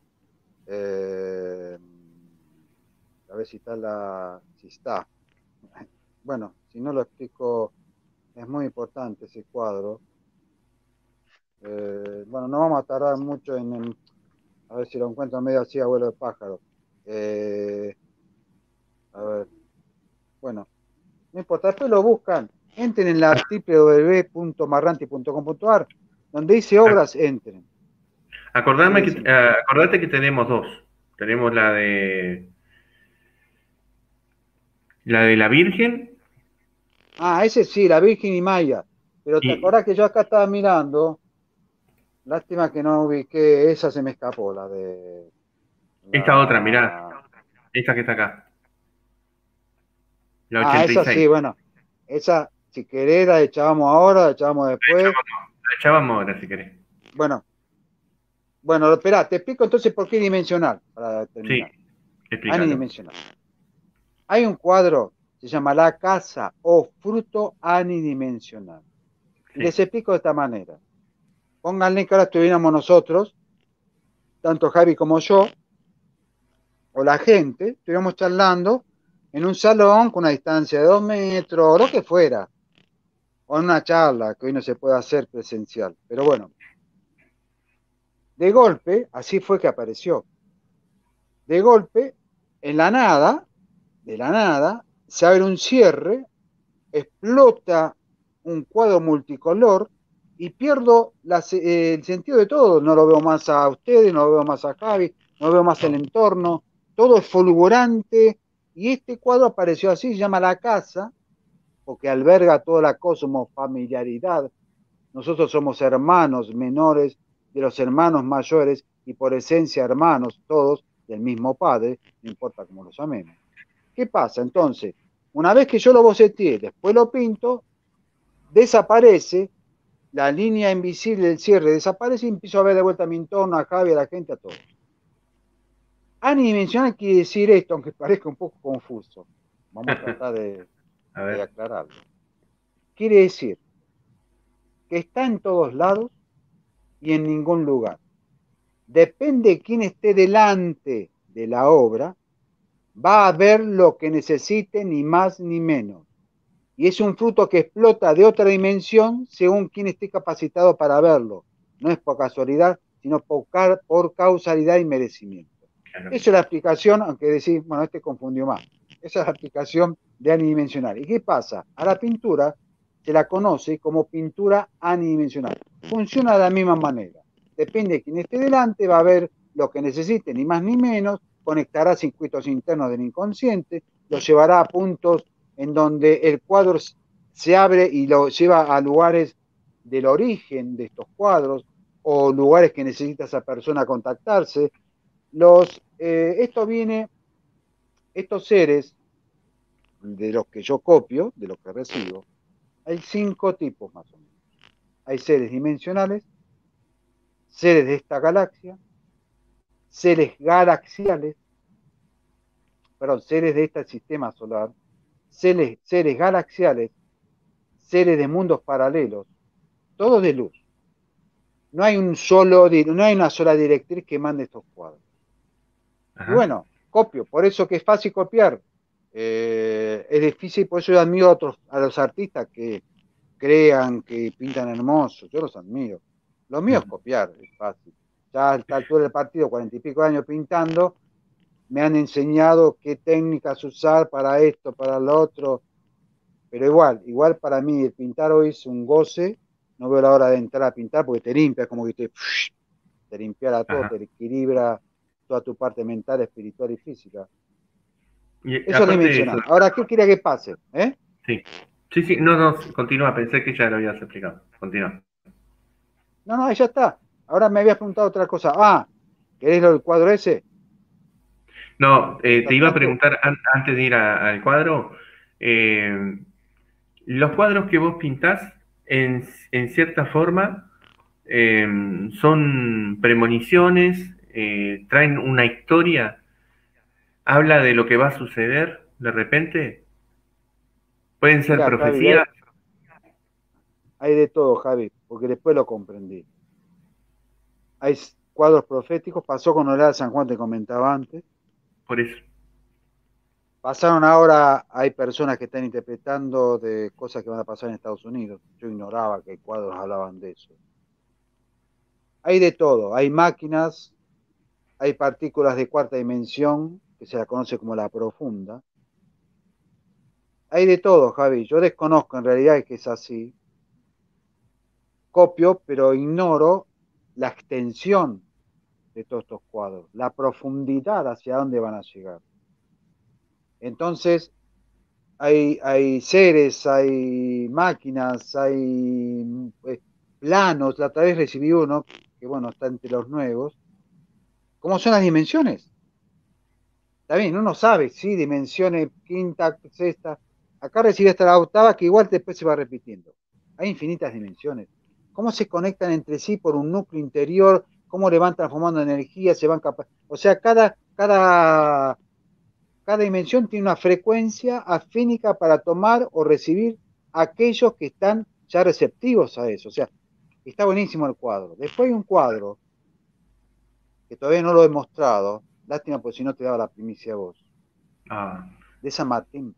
S3: A ver si está. Bueno, si no lo explico, es muy importante ese cuadro. Bueno, no vamos a tardar mucho a ver si lo encuentro medio así, abuelo de pájaro. A ver, bueno, no importa, después lo buscan. Entren en la www.marranti.com.ar, donde dice obras, entren.
S2: Acordate que tenemos dos. Tenemos la de la Virgen.
S3: Ese sí, la Virgen y Maya. Pero te acordás que yo acá estaba mirando. Lástima que no ubiqué, esa se me escapó, la de...
S2: Esta otra, mirá. Esta que está acá. La 86.
S3: Esa sí, bueno. Esa, si querés, la echábamos ahora, la echábamos después.
S2: La echábamos ahora, si querés.
S3: Bueno, espera, te explico entonces por qué dimensional, para terminar.
S2: Sí, explícalo.
S3: Anidimensional. Hay un cuadro, se llama La Casa o Fruto Anidimensional. Sí. Les explico de esta manera. Pónganle que ahora estuviéramos nosotros, tanto Javi como yo, o la gente, estuviéramos charlando en un salón con una distancia de 2 metros, o lo que fuera, o en una charla que hoy no se puede hacer presencial. Pero bueno, de golpe, así fue que apareció. De golpe, en la nada, de la nada, se abre un cierre, explota un cuadro multicolor y pierdo el sentido de todo. No lo veo más a ustedes, no lo veo más a Javi, no veo más el entorno. Todo es fulgurante y este cuadro apareció así, se llama La Casa porque alberga toda la cosmofamiliaridad. Nosotros somos hermanos menores de los hermanos mayores y por esencia hermanos todos del mismo Padre, no importa cómo los llamemos. ¿Qué pasa? Entonces, una vez que yo lo boceteé, después lo pinto, desaparece, la línea invisible del cierre desaparece y empiezo a ver de vuelta a mi entorno, a Javi, a la gente, a todos. Anidimensional quiere decir esto, aunque parezca un poco confuso. Vamos a tratar de aclararlo. Quiere decir que está en todos lados y en ningún lugar. Depende de quién esté delante de la obra, va a ver lo que necesite, ni más ni menos. Y es un fruto que explota de otra dimensión según quien esté capacitado para verlo. No es por casualidad, sino por causalidad y merecimiento. Claro. Esa es la explicación, aunque decís, bueno, confundió más. Esa es la explicación de anidimensional. ¿Y qué pasa? A la pintura se la conoce como pintura anidimensional. Funciona de la misma manera. Depende de quién esté delante, va a ver lo que necesite, ni más ni menos, conectará circuitos internos del inconsciente, lo llevará a puntos en donde el cuadro se abre y lo lleva a lugares del origen de estos cuadros o lugares que necesita esa persona contactarse. Estos seres de los que yo copio, de los que recibo, hay 5 tipos más o menos. Hay seres dimensionales, seres de esta galaxia, seres galaxiales, seres de este sistema solar, seres galaxiales, seres de mundos paralelos, todos de luz. No hay una sola directriz que mande estos cuadros. Ajá. Y bueno, copio, por eso que es fácil copiar. Es difícil, por eso yo admiro a los artistas que crean, que pintan hermoso, yo los admiro. Lo mío es copiar, es fácil. Ya a esta altura del partido, 40 y pico de años pintando, me han enseñado qué técnicas usar para esto, para lo otro, pero igual para mí el pintar hoy es un goce. No veo la hora de entrar a pintar porque te limpia, como que te limpia todo, te equilibra toda tu parte mental, espiritual y física. Eso le mencionaba. Ahora, ¿qué quería que pase?
S2: Sí, no, continúa, pensé que ya lo habías explicado. Continúa.
S3: No, ya está. Ahora me habías preguntado otra cosa. ¿Querés lo del cuadro ese?
S2: No, te iba a preguntar antes de ir al cuadro, los cuadros que vos pintás, en cierta forma, son premoniciones, traen una historia, habla de lo que va a suceder de repente, pueden ser profecías.
S3: Javi, hay de todo, Javi, porque después lo comprendí. Hay cuadros proféticos, pasó con Olada San Juan, te comentaba antes.
S2: Por eso.
S3: Pasaron ahora, hay personas que están interpretando de cosas que van a pasar en Estados Unidos. Yo ignoraba que cuadros hablaban de eso. Hay de todo, hay máquinas, hay partículas de cuarta dimensión, que se la conoce como la profunda. Hay de todo, Javi. Yo desconozco en realidad que es así. Copio, pero ignoro la extensión de todos estos cuadros, la profundidad hacia dónde van a llegar. Entonces, hay seres, hay máquinas, hay planos. La otra vez recibí uno, que bueno, está entre los nuevos. ¿Cómo son las dimensiones? Está bien, uno sabe, sí, dimensiones, quinta, sexta. Acá recibí hasta la octava, que igual después se va repitiendo. Hay infinitas dimensiones. ¿Cómo se conectan entre sí por un núcleo interior? ¿Cómo le van transformando energía? Se van O sea, cada dimensión tiene una frecuencia afínica para tomar o recibir a aquellos que están ya receptivos a eso. O sea, está buenísimo el cuadro. Después hay un cuadro que todavía no lo he mostrado. Lástima, porque si no te daba la primicia a vos. De San Martín.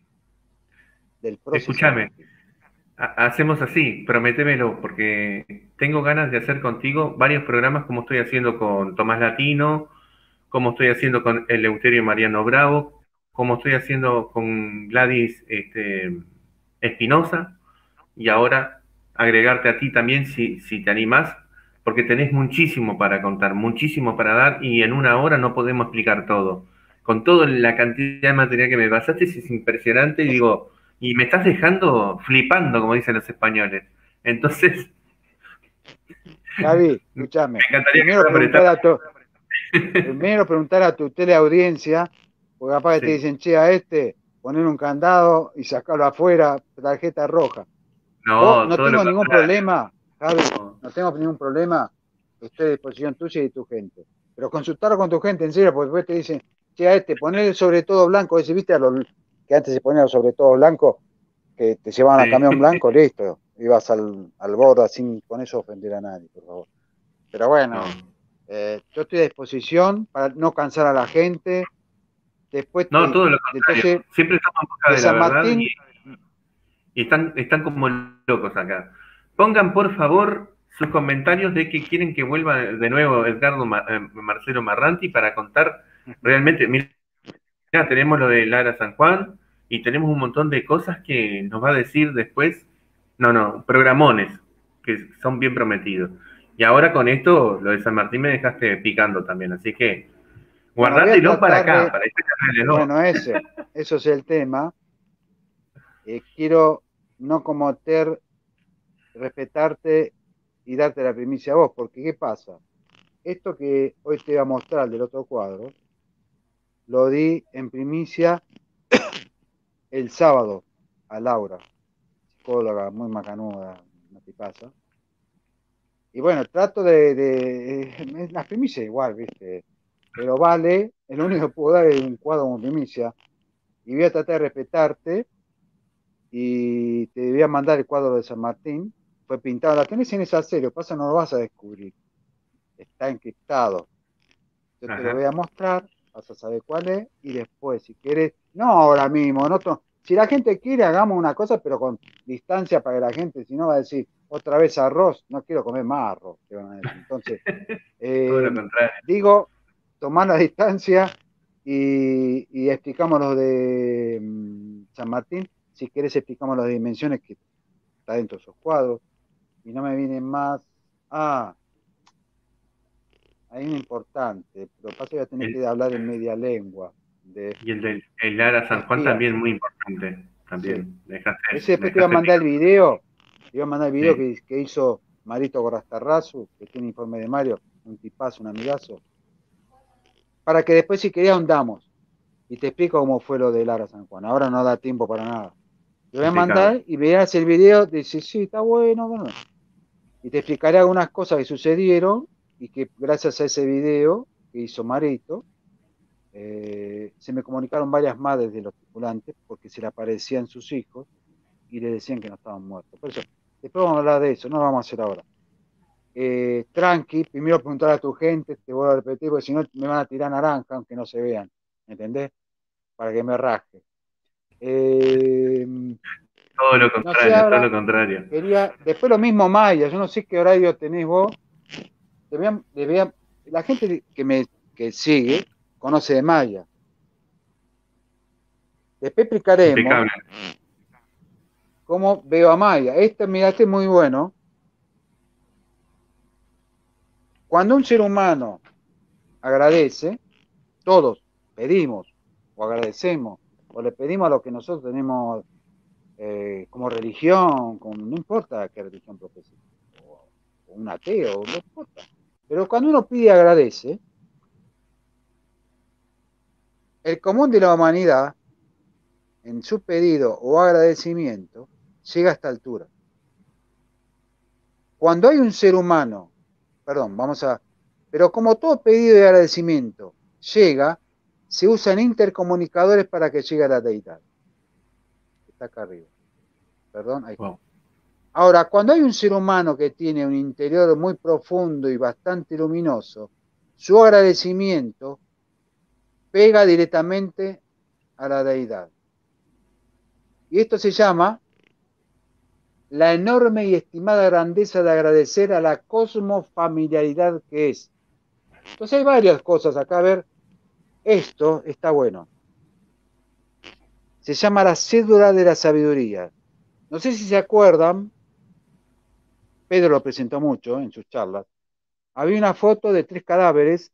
S3: Del proceso.
S2: Escúchame. Hacemos así, prométemelo, porque tengo ganas de hacer contigo varios programas como estoy haciendo con Tomás Latino, como estoy haciendo con Eleuterio Mariano Bravo, como estoy haciendo con Gladys Espinosa, y ahora agregarte a ti también si te animás, porque tenés muchísimo para contar, muchísimo para dar, y en una hora no podemos explicar todo. Con toda la cantidad de material que me pasaste es impresionante, y digo, y me estás dejando flipando, como dicen los españoles. Entonces,
S3: Javi,
S2: me
S3: escúchame.
S2: encantaría que
S3: Primero
S2: pueda
S3: preguntar
S2: prestar.
S3: a tu, primero preguntar a tu teleaudiencia, porque capaz que te
S2: Sí.
S3: dicen, che, a este, poner un candado y sacarlo afuera, tarjeta roja. Vos,
S2: No,
S3: no
S2: todo lo
S3: tengo ningún
S2: contrario.
S3: problema, Javi,
S2: No.
S3: no tengo ningún problema, estoy a disposición tuya y de tu gente. Pero consultarlo con tu gente, en serio, porque después te dicen, che, a este, poner sobre todo blanco, ese, viste a los que antes se ponían sobre todo blanco, que te llevaban a
S2: Sí.
S3: camión blanco, listo, ibas al borde sin con eso ofender a nadie, por favor. Pero bueno,
S2: No.
S3: yo estoy a disposición para no cansar a la gente. Después,
S2: No, todo lo contrario.
S3: entonces,
S2: Siempre estamos en busca
S3: de
S2: de la
S3: San
S2: verdad
S3: Martín,
S2: y están como locos acá. Pongan por favor sus comentarios de que quieren que vuelva de nuevo Edgardo Marcelo Marranti para contar realmente. Mira, tenemos lo de Lara San Juan y tenemos un montón de cosas que nos va a decir después. No, no, programones que son bien prometidos. Y ahora con esto, lo de San Martín me dejaste picando también, así que
S3: bueno, voy a
S2: guardátelo para
S3: tratar
S2: acá,
S3: de,
S2: para este canal dos.
S3: bueno, eso es el tema. Quiero no cometer, respetarte y darte la primicia a vos, porque ¿qué pasa? Esto que hoy te voy a mostrar del otro cuadro, lo di en primicia el sábado a Laura, psicóloga muy macanuda, no te pasa. Y bueno, trato las primicias igual, ¿viste? Pero vale, el único que puedo dar es un cuadro como primicia. Y voy a tratar de respetarte y te voy a mandar el cuadro de San Martín. Fue pintado, la tenés en esa serie, pasa no lo vas a descubrir. Está encriptado. Yo te lo voy
S2: Ajá.
S3: a mostrar, vas a saber cuál es, y después, si quieres, no ahora mismo, si la gente quiere, hagamos una cosa, pero con distancia para que la gente, si no va a decir, otra vez arroz, no quiero comer más arroz, te van a decir. Entonces,
S2: Todo
S3: eh,
S2: lo contrario.
S3: digo, tomar la distancia y explicamos los de San Martín. Si querés, explicamos las dimensiones que está dentro de esos cuadros. Y no me vienen más. Ah, hay una importante, pero pasa que voy a tener
S2: El,
S3: que hablar en media lengua. De
S2: y el de el Lara San Juan
S3: espía,
S2: también muy importante.
S3: sí.
S2: También. Dejaste,
S3: Ese después te voy a
S2: dejaste
S3: mandar el
S2: picando.
S3: video. Te voy a mandar el video
S2: Sí.
S3: que hizo Marito Gorastarrazu, que tiene informe de Mario, un tipazo, un amigazo. Para que después, si querés, ahondamos. Y te explico cómo fue lo de Lara San Juan. Ahora no da tiempo para nada. Te voy a
S2: Impecable.
S3: mandar y veas el video, dices, sí, está bueno, bueno. Y te explicaré algunas cosas que sucedieron y que gracias a ese video que hizo Marito, se me comunicaron varias madres de los tripulantes porque se le aparecían sus hijos y le decían que no estaban muertos. Por eso, después vamos a hablar de eso, no lo vamos a hacer ahora. Tranqui, primero preguntar a tu gente, te voy a repetir, porque si no me van a tirar naranja, aunque no se vean, ¿entendés? Para que me raje. Eh,
S2: Todo lo
S3: no sé,
S2: contrario, todo
S3: ahora
S2: lo contrario.
S3: después lo mismo Maya, yo no sé qué horario tenés vos, la gente que sigue conoce de Maya. Después explicaremos
S2: Impecable.
S3: cómo veo a Maya. Mira, este es muy bueno. Cuando un ser humano agradece, todos pedimos o agradecemos o le pedimos a lo que nosotros tenemos como religión, no importa qué religión profese, o un ateo, no importa. Pero cuando uno pide y agradece, el común de la humanidad, en su pedido o agradecimiento, llega a esta altura. Cuando hay un ser humano, perdón, pero como todo pedido y agradecimiento llega, se usan intercomunicadores para que llegue a la deidad. Está acá arriba. Perdón, ahí está.
S2: Wow.
S3: Ahora, cuando hay un ser humano que tiene un interior muy profundo y bastante luminoso, su agradecimiento pega directamente a la deidad. Y esto se llama la enorme y estimada grandeza de agradecer a la cosmofamiliaridad que es. Entonces hay varias cosas acá. A ver, esto está bueno. Se llama la cédula de la sabiduría. No sé si se acuerdan, Pedro lo presentó mucho en sus charlas. Había una foto de 3 cadáveres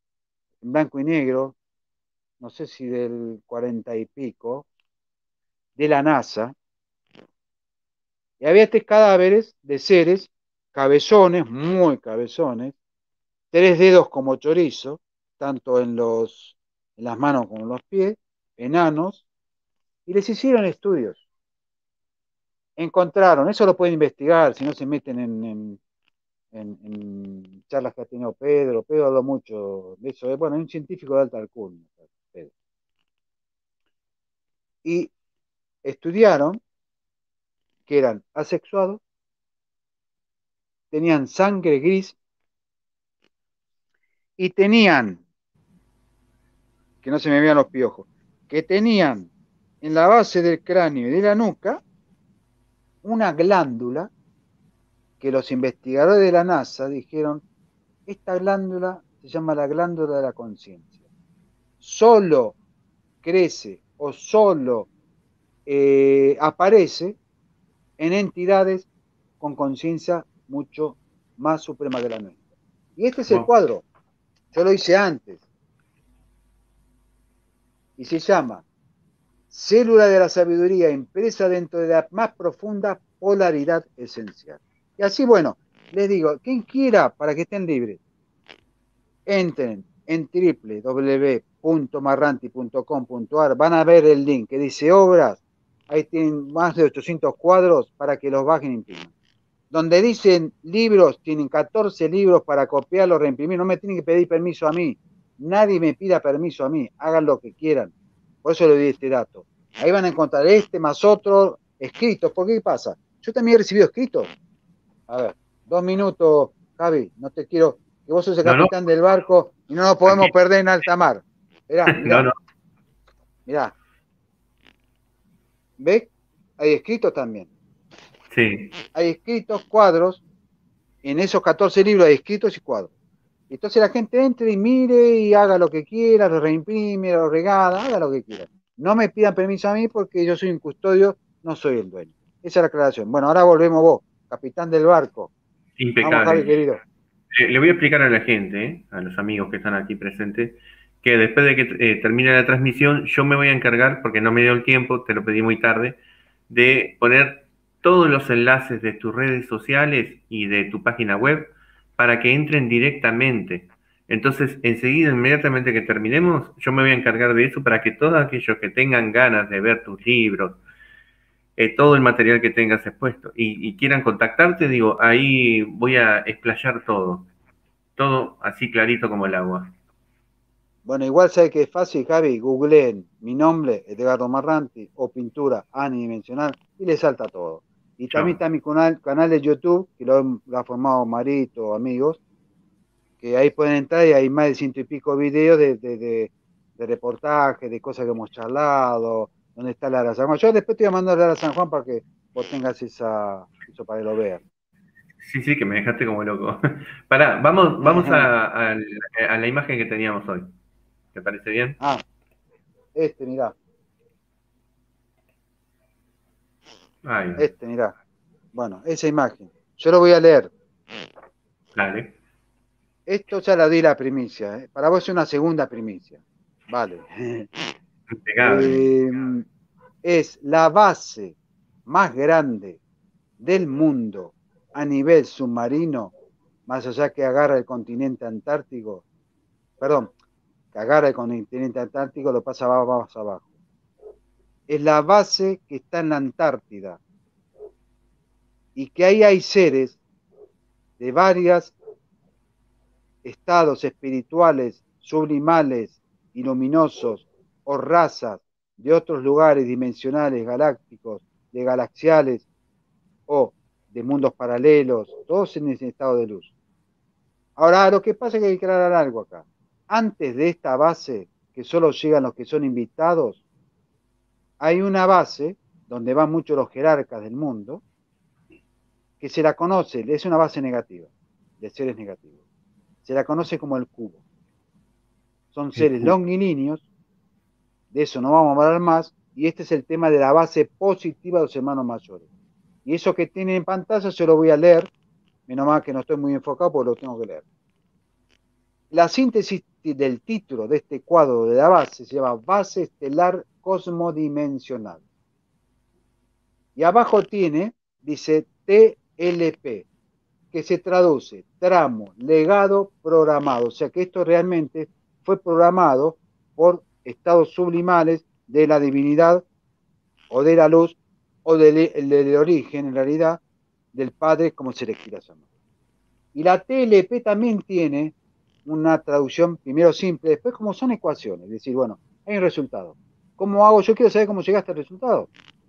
S3: en blanco y negro, no sé si del 40 y pico, de la NASA, y había tres cadáveres de seres cabezones, muy cabezones, tres dedos como chorizo, tanto en las manos como en los pies, enanos, y les hicieron estudios. Encontraron, eso lo pueden investigar, si no se meten en charlas que ha tenido Pedro. Pedro habló mucho de eso. Bueno, es un científico de alta alcurnia, Pedro. Y estudiaron que eran asexuados, tenían sangre gris y tenían, que no se me vean los piojos, que tenían en la base del cráneo y de la nuca una glándula que los investigadores de la NASA dijeron, esta glándula se llama la glándula de la conciencia. Solo crece o solo aparece en entidades con conciencia mucho más suprema que la nuestra. Y este es el cuadro. Yo lo hice antes. Y se llama Célula de la Sabiduría impresa dentro de la más profunda polaridad esencial. Y así, bueno, les digo, quien quiera, para que estén libres, entren en www.marranti.com.ar, van a ver el link que dice obras, ahí tienen más de 800 cuadros para que los bajen e impriman. Donde dicen libros, tienen 14 libros para copiarlos, reimprimir, no me tienen que pedir permiso a mí, nadie me pida permiso a mí, hagan lo que quieran, por eso le di este dato. Ahí van a encontrar este más otro escritos, ¿por qué pasa? Yo también he recibido escritos. A ver, 2 minutos, Javi, no te quiero, que vos sos el capitán del barco y no nos podemos perder en alta mar. Mirá, mirá. Mirá. ¿Ves? Hay escritos también.
S2: Sí.
S3: Hay escritos, cuadros, en esos 14 libros hay escritos y cuadros. Entonces la gente entre y mire y haga lo que quiera, lo reimprime, lo regala, haga lo que quiera. No me pidan permiso a mí porque yo soy un custodio, no soy el dueño. Esa es la aclaración. Bueno, ahora volvemos vos, capitán del barco.
S2: Impecable.
S3: Vamos, Javi, querido.
S2: Le voy a explicar a la gente, a los amigos que están aquí presentes, que después de que termine la transmisión, yo me voy a encargar, porque no me dio el tiempo, te lo pedí muy tarde, de poner todos los enlaces de tus redes sociales y de tu página web para que entren directamente. Entonces, enseguida, inmediatamente que terminemos, yo me voy a encargar de eso para que todos aquellos que tengan ganas de ver tus libros, todo el material que tengas expuesto y quieran contactarte, digo, ahí voy a explayar todo así clarito como el agua.
S3: Bueno, igual sabe que es fácil, Javi, googleen mi nombre, Edgardo Marranti, o pintura anidimensional, y le salta todo. Y también está mi canal de YouTube, que lo ha formado Marito, amigos, que ahí pueden entrar y hay más de 100 y pico videos de reportajes, de cosas que hemos charlado, donde está Lara San Juan. Yo después te voy a mandar Lara San Juan para que vos tengas eso para que lo veas.
S2: Sí, que me dejaste como loco. Pará, vamos a la imagen que teníamos hoy. ¿Te parece bien?
S3: Mirá.
S2: Ahí.
S3: Mirá. Bueno, esa imagen. Yo lo voy a leer.
S2: Dale.
S3: Esto ya la di la primicia. Para vos es una segunda primicia. Vale. Es la base más grande del mundo a nivel submarino, más allá que agarra el continente antártico. Perdón, que agarra el continente antártico, lo pasa más abajo. Es la base que está en la Antártida. Y que ahí hay seres de varios estados espirituales, sublimales y luminosos, o razas de otros lugares dimensionales, galácticos, de galaxiales o de mundos paralelos, todos en ese estado de luz. Ahora, lo que pasa es que hay que aclarar algo acá. Antes de esta base, que solo llegan los que son invitados, hay una base donde van muchos los jerarcas del mundo, que se la conoce, es una base negativa, de seres negativos. Se la conoce como el cubo. Son seres longilíneos, de eso no vamos a hablar más, y este es el tema de la base positiva de los hermanos mayores. Y eso que tienen en pantalla yo lo voy a leer, menos mal que no estoy muy enfocado porque lo tengo que leer. La síntesis del título de este cuadro de la base se llama Base Estelar Cosmodimensional. Y abajo tiene, dice TLP, que se traduce tramo, legado, programado. O sea que esto realmente fue programado por estados sublimales de la divinidad o de la luz o del origen, en realidad, del Padre, como se le quiera llamar. Y la TLP también tiene una traducción, primero simple, después como son ecuaciones, es decir, bueno, hay un resultado. ¿Cómo hago? Yo quiero saber cómo llegaste al resultado.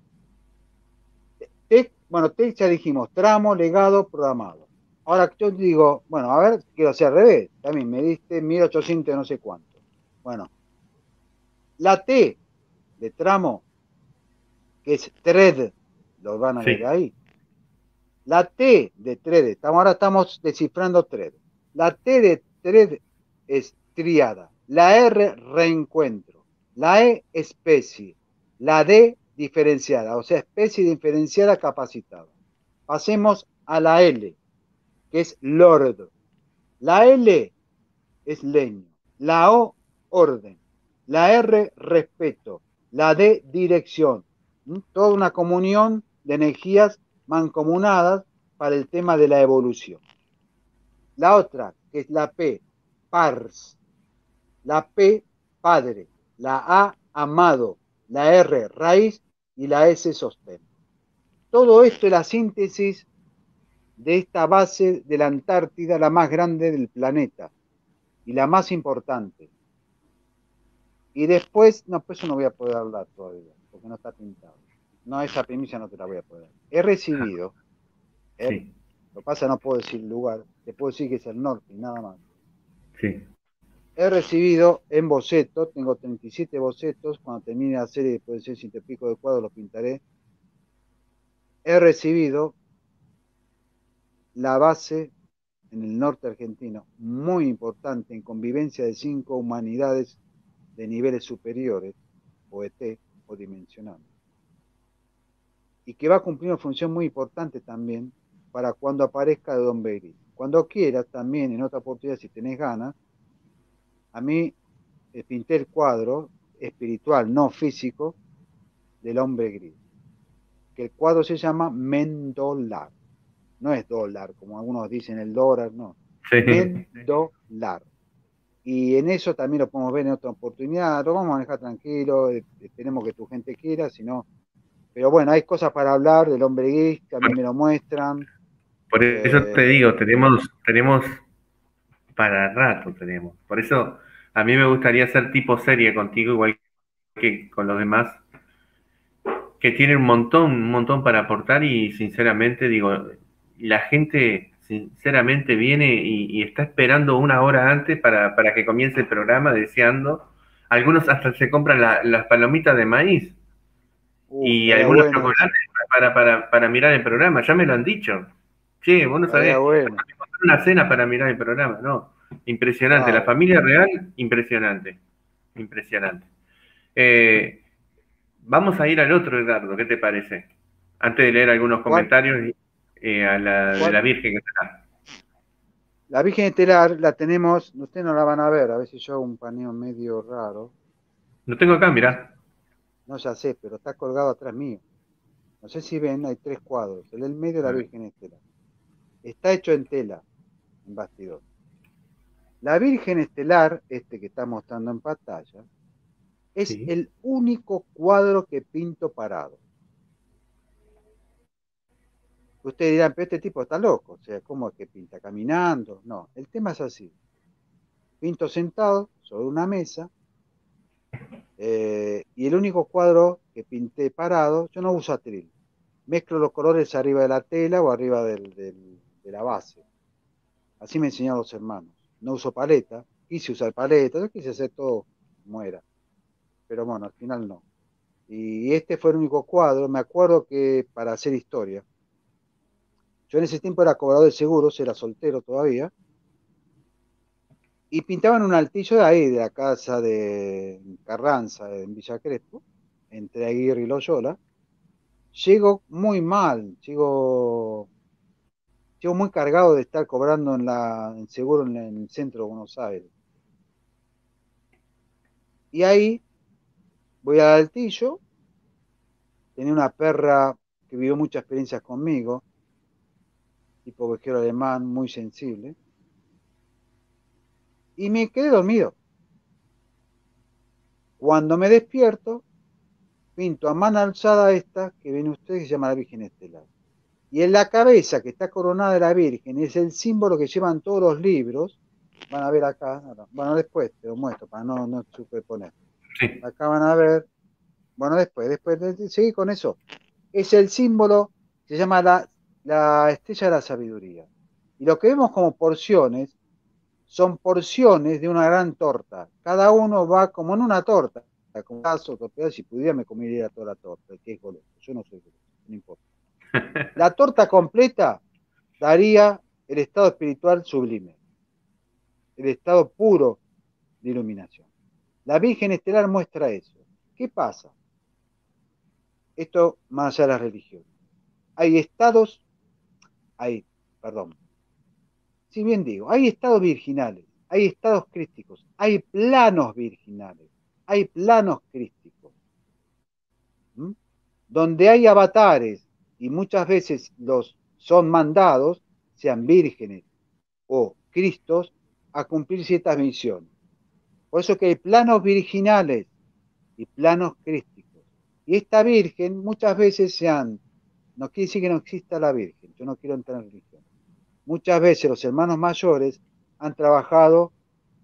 S3: Bueno, ya dijimos, tramo, legado, programado. Ahora yo digo, bueno, a ver, quiero hacer al revés. También me diste 1800 no sé cuánto. Bueno, la T de tramo, que es thread, lo van a ver
S2: Sí,
S3: ahí. La T de thread, ahora estamos descifrando thread. La T de thread es triada. La R, reencuentro. La E, especie. La D, diferenciada, o sea, especie diferenciada capacitada. Pasemos a la L, que es Lord. La L es leño. La O, orden. La R, respeto. La D, dirección. Toda una comunión de energías mancomunadas para el tema de la evolución. La otra, que es la P, pars. La P, padre. La A, amado. La R, raíz. Y la S, sostén. Todo esto es la síntesis de esta base de la Antártida, la más grande del planeta y la más importante. Y después, no, pues eso no voy a poder hablar todavía, porque no está pintado. No, esa primicia no te la voy a poder dar. He recibido,
S2: sí,
S3: lo que pasa no puedo decir el lugar, te puedo decir que es el norte y nada más.
S2: sí.
S3: He recibido en boceto, tengo 37 bocetos, cuando termine la serie, después de 100 y pico de cuadros, los pintaré. He recibido la base en el norte argentino, muy importante en convivencia de 5 humanidades de niveles superiores, o ET, o dimensionales, y que va a cumplir una función muy importante también para cuando aparezca de Don Bailey. Cuando quieras, también en otra oportunidad, si tenés ganas, a mí pinté el cuadro espiritual, no físico, del hombre gris, que el cuadro se llama Mendolar, no es dólar, como algunos dicen el dólar, no,
S2: Sí.
S3: Mendolar. Y en eso también lo podemos ver en otra oportunidad, lo vamos a manejar tranquilo, esperemos que tu gente quiera, si no, pero bueno, hay cosas para hablar del hombre gris, que a mí me lo muestran.
S2: Por eso te
S3: Eh,
S2: digo, tenemos para rato tenemos. Por eso a mí me gustaría hacer tipo serie contigo, igual que con los demás, que tienen un montón para aportar y sinceramente digo, la gente sinceramente viene y está esperando una hora antes para que comience el programa, deseando. Algunos hasta se compran las palomitas de maíz y
S3: estaría
S2: algunos
S3: bueno eso,
S2: chocolates para mirar el programa. Ya me lo han dicho. Che, vos no
S3: estaría
S2: sabés,
S3: bueno.
S2: una cena para mirar el programa, ¿no? Impresionante. La
S3: Claro.
S2: familia real, impresionante. Impresionante. Eh, Vamos a ir al otro, Edgardo, ¿qué te parece? Antes de leer algunos
S3: ¿A cuál?
S2: comentarios a
S3: ¿A
S2: la de la
S3: cuál?
S2: Virgen que está acá.
S3: La Virgen Estelar la tenemos, ustedes no la van a ver, a veces yo hago un paneo medio raro.
S2: Lo tengo acá,
S3: No sé,
S2: mirá.
S3: no ya sé, pero está colgado atrás mío. No sé si ven, hay tres cuadros. El del medio de la
S2: A ver.
S3: Virgen Estelar. Está hecho en tela, en bastidor. La Virgen Estelar, este que está mostrando en pantalla, es
S2: Sí.
S3: el único cuadro que pinto parado. Ustedes dirán, pero este tipo está loco, o sea, ¿cómo es que pinta? ¿Caminando? No, el tema es así. Pinto sentado sobre una mesa y el único cuadro que pinté parado, yo no uso atril. Mezclo los colores arriba de la tela o arriba de la base. Así me enseñaron los hermanos. No uso paleta, quise usar paleta, yo quise hacer todo como era, pero bueno, al final no. Y este fue el único cuadro, me acuerdo que para hacer historia, yo en ese tiempo era cobrador de seguros, era soltero todavía, y pintaban un altillo de ahí, de la casa de Carranza, en Villa Crespo, entre Aguirre y Loyola. Llego muy mal, llego muy cargado de estar cobrando en seguro en el centro de Buenos Aires. Y ahí voy al altillo, tenía una perra que vivió muchas experiencias conmigo, tipo viajero alemán, muy sensible, y me quedé dormido. Cuando me despierto, pinto a mano alzada esta que ven ustedes, que se llama la Virgen Estelar. Y en la cabeza que está coronada de la Virgen es el símbolo que llevan todos los libros. Van a ver acá, bueno, después te lo muestro para no superponer.
S2: Sí.
S3: Acá van a ver, bueno, después seguí con eso. Es el símbolo, se llama la estrella de la sabiduría. Y lo que vemos como porciones son porciones de una gran torta. Cada uno va como en una torta. Como un pedazo, otro pedazo, si pudiera me comería toda la torta, que es goloso. Yo no soy goloso, no importa. La torta completa daría el estado espiritual sublime, el estado puro de iluminación. La Virgen Estelar muestra eso. ¿Qué pasa? Esto más allá de la religión. Hay estados, perdón, si bien digo, hay estados virginales, hay estados crísticos, hay planos virginales, hay planos crísticos, ¿m? Donde hay avatares y muchas veces los son mandados, sean vírgenes o cristos, a cumplir ciertas misiones. Por eso que hay planos virginales y planos crísticos. Y esta virgen muchas veces no quiere decir que no exista la virgen, yo no quiero entrar en religión. Muchas veces los hermanos mayores han trabajado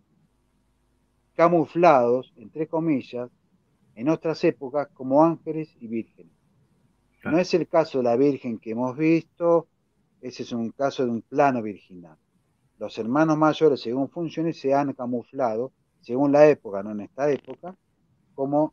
S3: camuflados, entre comillas, en otras épocas como ángeles y vírgenes. No es el caso de la Virgen que hemos visto, ese es un caso de un plano virginal. Los hermanos mayores, según funciones, se han camuflado, según la época, no en esta época, como,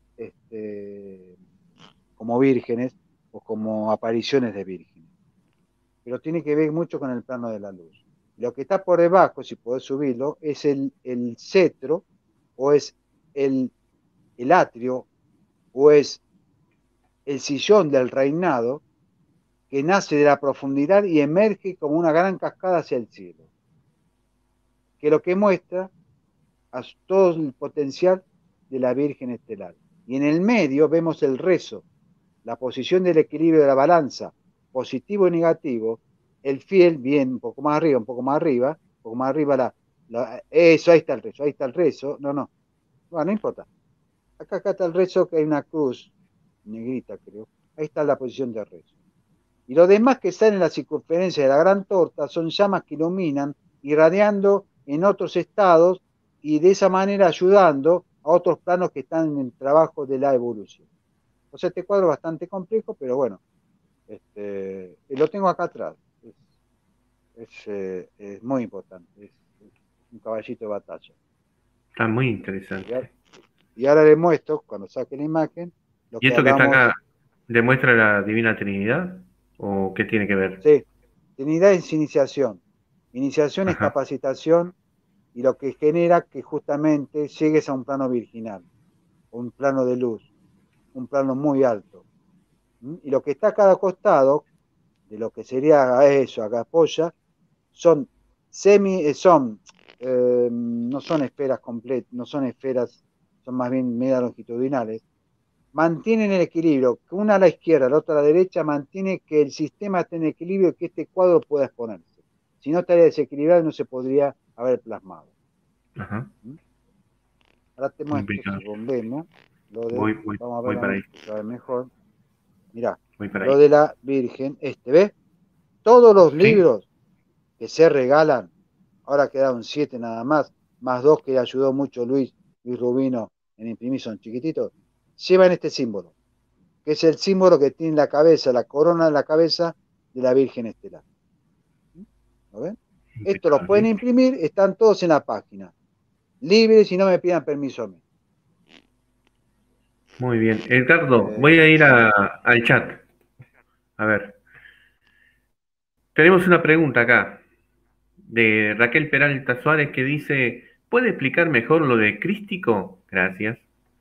S3: como vírgenes o como apariciones de vírgenes. Pero tiene que ver mucho con el plano de la luz. Lo que está por debajo, si podés subirlo, es el cetro, o es el atrio, o es el sillón del reinado, que nace de la profundidad y emerge como una gran cascada hacia el cielo, que lo que muestra a todo el potencial de la Virgen Estelar. Y en el medio vemos el rezo, la posición del equilibrio de la balanza, positivo y negativo, el fiel, bien, un poco más arriba, un poco más arriba, un poco más arriba, eso, ahí está el rezo, no, bueno, no importa. Acá está el rezo, que hay una cruz, negrita creo, ahí está la posición del rezo. Y los demás que están en la circunferencia de la gran torta son llamas que iluminan, irradiando en otros estados y de esa manera ayudando a otros planos que están en el trabajo de la evolución. O sea, este cuadro es bastante complejo, pero bueno, lo tengo acá atrás. Es muy importante, es un caballito de batalla.
S2: Está muy interesante.
S3: Y ahora les muestro, cuando saque la imagen, lo
S2: ¿Y
S3: que
S2: esto que está
S3: hablamos.
S2: acá demuestra la Divina Trinidad? ¿O qué tiene que ver?
S3: Sí, Trinidad es iniciación. Iniciación es
S2: Ajá.
S3: capacitación y lo que genera que justamente llegues a un plano virginal, un plano de luz, un plano muy alto. Y lo que está a cada costado, de lo que sería eso, acá apoya, son no son esferas completas, no son esferas, son más bien medias longitudinales, mantienen el equilibrio, que una a la izquierda, la otra a la derecha, mantiene que el sistema esté en equilibrio y que este cuadro pueda exponerse. Si no estaría desequilibrado, no se podría haber plasmado.
S2: Ajá.
S3: Ahora te muestro,
S2: Complicado.
S3: si volvemos, vamos a
S2: Voy para ahí.
S3: ver mejor. Mirá,
S2: Voy para
S3: lo
S2: ahí.
S3: de la Virgen, ¿ves? Todos los
S2: Sí.
S3: libros que se regalan, ahora quedaron 7 nada más 2 que ayudó mucho Luis Rubino en imprimir, son chiquititos, llevan este símbolo, que es el símbolo que tiene la cabeza, la corona de la cabeza de la Virgen Estelar. ¿Lo ven? Esto lo pueden
S2: Impecable.
S3: imprimir, están todos en la página. Libres y no me pidan permiso a mí.
S2: Muy bien. Edgardo, voy a ir al chat. A ver. Tenemos una pregunta acá de Raquel Peralta Suárez que dice, ¿puede explicar mejor lo de crístico? Gracias.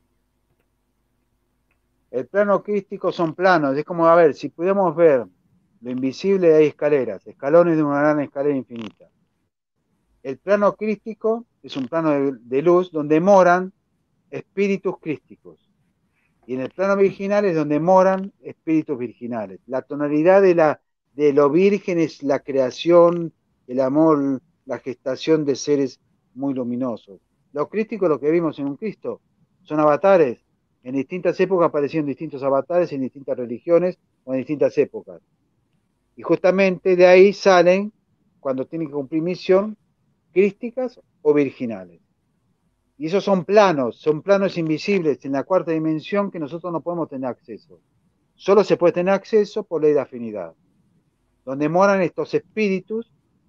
S3: El plano crístico son planos, es como, a ver, si pudiéramos ver lo invisible, hay escaleras, escalones de una gran escalera infinita. El plano crístico es un plano de luz donde moran espíritus crísticos. Y en el plano virginal es donde moran espíritus virginales. La tonalidad de lo virgen es la creación, el amor, la gestación de seres muy luminosos. Lo crístico, lo que vimos en un Cristo, son avatares. En distintas épocas aparecieron distintos avatares en distintas religiones o en distintas épocas. Y justamente de ahí salen, cuando tienen que cumplir misión, crísticas o virginales. Y esos son planos invisibles en la cuarta dimensión que nosotros no podemos tener acceso. Solo se puede tener acceso por ley de afinidad, donde moran estos espíritus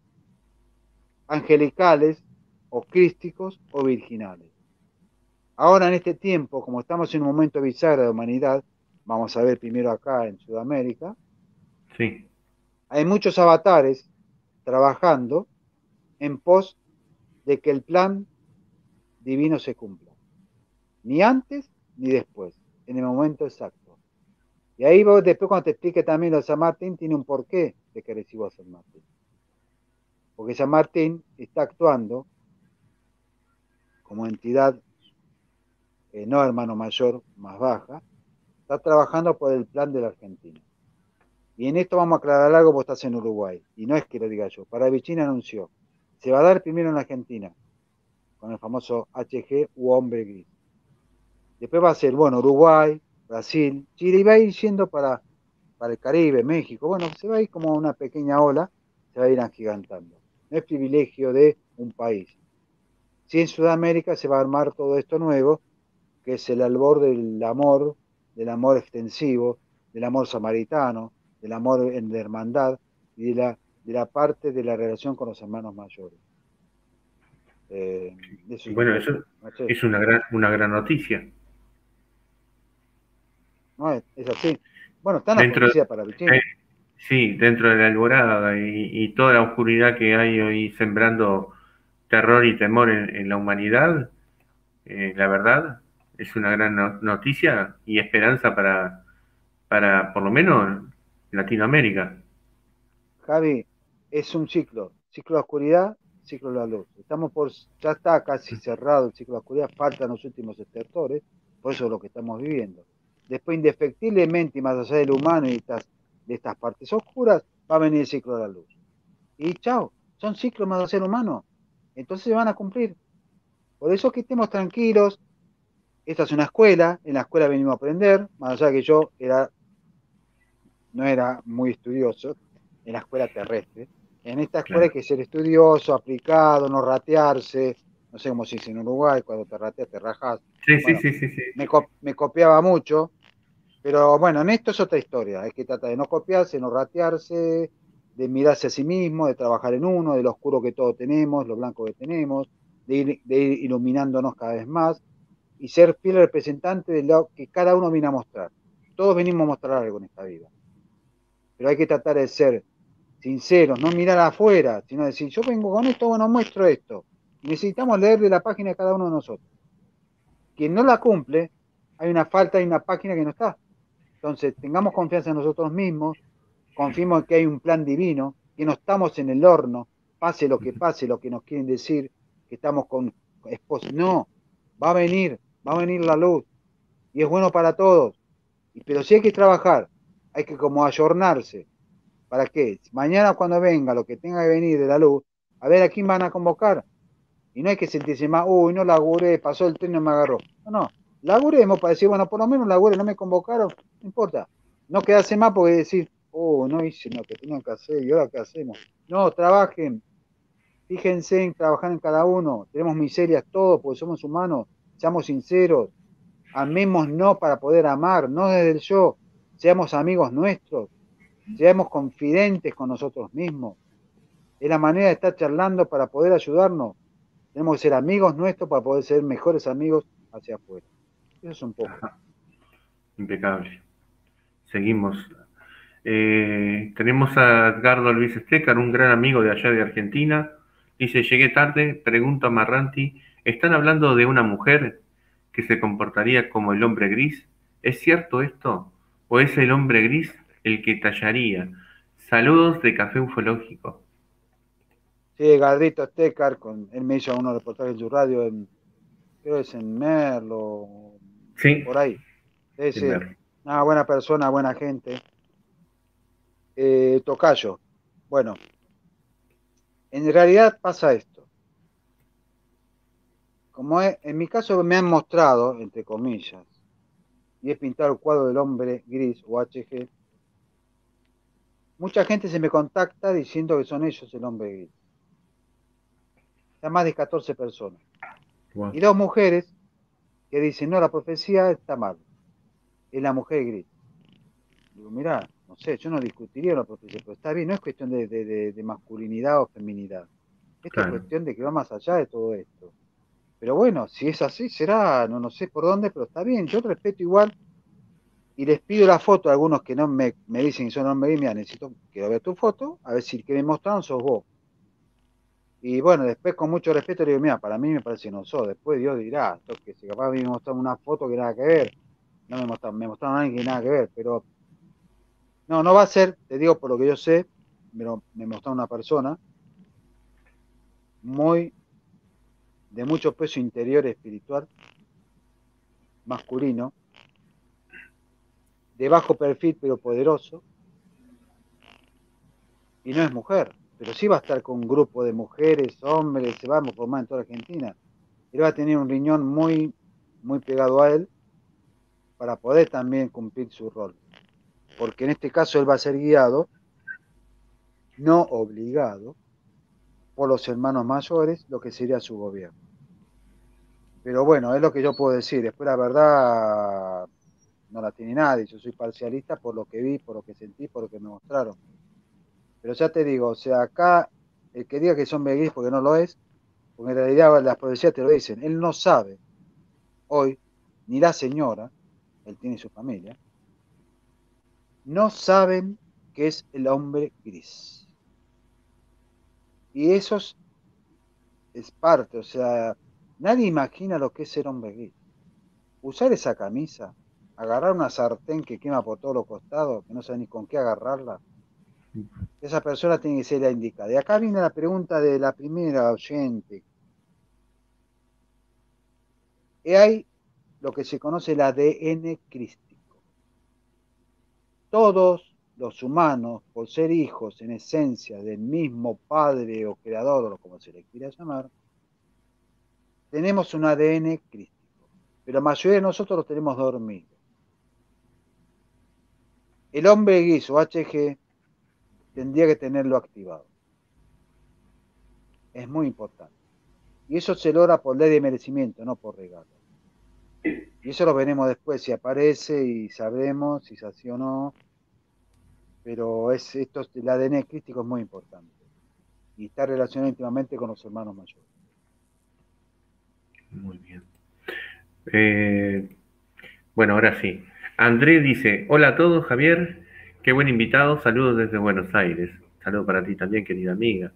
S3: angelicales o crísticos o virginales. Ahora en este tiempo, como estamos en un momento bisagra de humanidad, vamos a ver primero acá en Sudamérica,
S2: Sí.
S3: hay muchos avatares trabajando en pos de que el plan divino se cumpla. Ni antes ni después, en el momento exacto. Y ahí vos, después cuando te explique también lo de San Martín, tiene un porqué de que recibo a San Martín. Porque San Martín está actuando como entidad, no hermano mayor, más baja, está trabajando por el plan de la Argentina. Y en esto vamos a aclarar algo, vos estás en Uruguay. Y no es que lo diga yo. Paravicini anunció, se va a dar primero en la Argentina, con el famoso HG u hombre gris. Después va a ser, bueno, Uruguay, Brasil, Chile, y va a ir yendo para el Caribe, México. Bueno, se va a ir como una pequeña ola, se va a ir agigantando. No es privilegio de un país. Si en Sudamérica se va a armar todo esto nuevo, que es el albor del amor extensivo, del amor samaritano, del amor en la hermandad y de la parte de la relación con los hermanos mayores. Eso es un
S2: Bueno, eso
S3: poco. No sé,
S2: es una gran noticia.
S3: no es así. Bueno, está en la
S2: Dentro,
S3: profecía para Vicini.
S2: sí, dentro de la alborada y toda la oscuridad que hay hoy sembrando terror y temor en la humanidad, la verdad es una gran noticia y esperanza para por lo menos Latinoamérica.
S3: Javi, es un ciclo de oscuridad, ciclo de la luz. Ya está casi cerrado el ciclo de oscuridad, faltan los últimos estertores, por eso es lo que estamos viviendo. Después, indefectiblemente, y más allá del humano y de estas partes oscuras, va a venir el ciclo de la luz. Y chao, son ciclos más allá del humano. Entonces se van a cumplir. Por eso que estemos tranquilos. Esta es una escuela, en la escuela venimos a aprender, más allá que no era muy estudioso en la escuela terrestre. En esta escuela hay
S2: Claro.
S3: que ser estudioso, aplicado, no ratearse. No sé cómo se dice en Uruguay, cuando te rateas, te rajas.
S2: Sí, sí,
S3: Bueno,
S2: sí, sí, sí.
S3: me copiaba mucho, pero bueno, en esto es otra historia. Hay que tratar de no copiarse, no ratearse, de mirarse a sí mismo, de trabajar en uno, de lo oscuro que todos tenemos, lo blanco que tenemos, de ir iluminándonos cada vez más y ser fiel representante de lo que cada uno viene a mostrar. Todos venimos a mostrar algo en esta vida, pero hay que tratar de ser sinceros, no mirar afuera, sino decir, yo vengo con esto, bueno, muestro esto. Y necesitamos leerle la página a cada uno de nosotros. Quien no la cumple, hay una falta, hay una página que no está. Entonces, tengamos confianza en nosotros mismos, confiemos en que hay un plan divino, que no estamos en el horno, pase lo que nos quieren decir, que estamos con esposos. No, va a venir la luz, y es bueno para todos. Pero sí hay que trabajar, hay que como ayornarse. ¿Para qué? Mañana cuando venga lo que tenga que venir de la luz, a ver a quién van a convocar. Y no hay que sentirse más, uy, no laburé, pasó el tren y no me agarró. No, no, laburemos para decir, bueno, por lo menos laburé, no me convocaron, no importa. No quedarse más porque decir, no hice lo que tenía que hacer y ahora qué hacemos. No, trabajen, fíjense en trabajar en cada uno. Tenemos miserias todos porque somos humanos, seamos sinceros, amemos no para poder amar, no desde el yo, seamos amigos nuestros, seamos confidentes con nosotros mismos. Es la manera de estar charlando para poder ayudarnos. Tenemos que ser amigos nuestros para poder ser mejores amigos hacia afuera. Eso es un poco.
S2: Ajá, impecable. Seguimos. Tenemos a Edgardo Luis Estecar, un gran amigo de allá de Argentina. Dice, llegué tarde, pregunto a Marranti, ¿están hablando de una mujer que se comportaría como el hombre gris? ¿Es cierto esto? ¿O es el hombre gris el que tallaría? Saludos de Café Ufológico.
S3: Sí, Gardito Stecar, él me hizo unos reportajes en su radio, creo que es en Merlo,
S2: Sí,
S3: por ahí. Sí,
S2: sin
S3: sí.
S2: ver.
S3: Una buena persona, buena gente. Tocayo. Bueno, en realidad pasa esto. Como en mi caso me han mostrado, entre comillas, y he pintado el cuadro del hombre gris o HG, mucha gente se me contacta diciendo que son ellos el hombre gris. Están más de 14 personas.
S2: Wow.
S3: Y dos mujeres que dicen, no, la profecía está mal, es la mujer gris. Digo, mirá, no sé, yo no discutiría la profecía, pero está bien, no es cuestión de masculinidad o feminidad. Esto es
S2: Claro.
S3: cuestión de que va más allá de todo esto. Pero bueno, si es así, será, no, no sé por dónde, pero está bien, yo respeto igual y les pido la foto a algunos que no me dicen que son hombres gris, mira, necesito, quiero ver tu foto, a ver si el que me mostraron sos vos. Y bueno, después con mucho respeto le digo, mira, para mí me parece que no sos. Después Dios dirá, esto que si capaz a mí me mostraron una foto que nada que ver, no me mostraron a alguien que nada que ver, pero no, no va a ser, te digo por lo que yo sé, pero me mostraron una persona muy, de mucho peso interior espiritual, masculino, de bajo perfil pero poderoso, y no es mujer, pero sí va a estar con un grupo de mujeres, hombres, se va a formar en toda Argentina. Él va a tener un riñón muy, muy pegado a él para poder también cumplir su rol. Porque en este caso él va a ser guiado, no obligado, por los hermanos mayores, lo que sería su gobierno. Pero bueno, es lo que yo puedo decir. Después la verdad no la tiene nadie. Yo soy parcialista por lo que vi, por lo que sentí, por lo que me mostraron. Pero ya te digo, o sea, acá el que diga que son veguis porque no lo es, porque en realidad las profecías te lo dicen. Él no sabe hoy, ni la señora, él tiene su familia, no saben qué es el hombre gris. Y eso es parte, o sea, nadie imagina lo que es ser hombre gris. Usar esa camisa, agarrar una sartén que quema por todos los costados, que no sabe ni con qué agarrarla, esa persona tiene que ser la indicada. Y acá viene la pregunta de la primera oyente. Hay lo que se conoce el ADN crístico. Todos los humanos, por ser hijos en esencia del mismo padre o creador, o como se le quiera llamar, tenemos un ADN crístico. Pero la mayoría de nosotros lo tenemos dormido. El hombre gris o HG tendría que tenerlo activado. Es muy importante. Y eso se logra por ley de merecimiento, no por regalo. Y eso lo veremos después, si aparece y sabremos si es así o no. Pero el ADN crístico es muy importante. Y está relacionado íntimamente con los hermanos mayores.
S2: Muy bien. Bueno, ahora sí. André dice, hola a todos, Javier. Qué buen invitado. Saludos desde Buenos Aires. Saludos para ti también, querida amiga.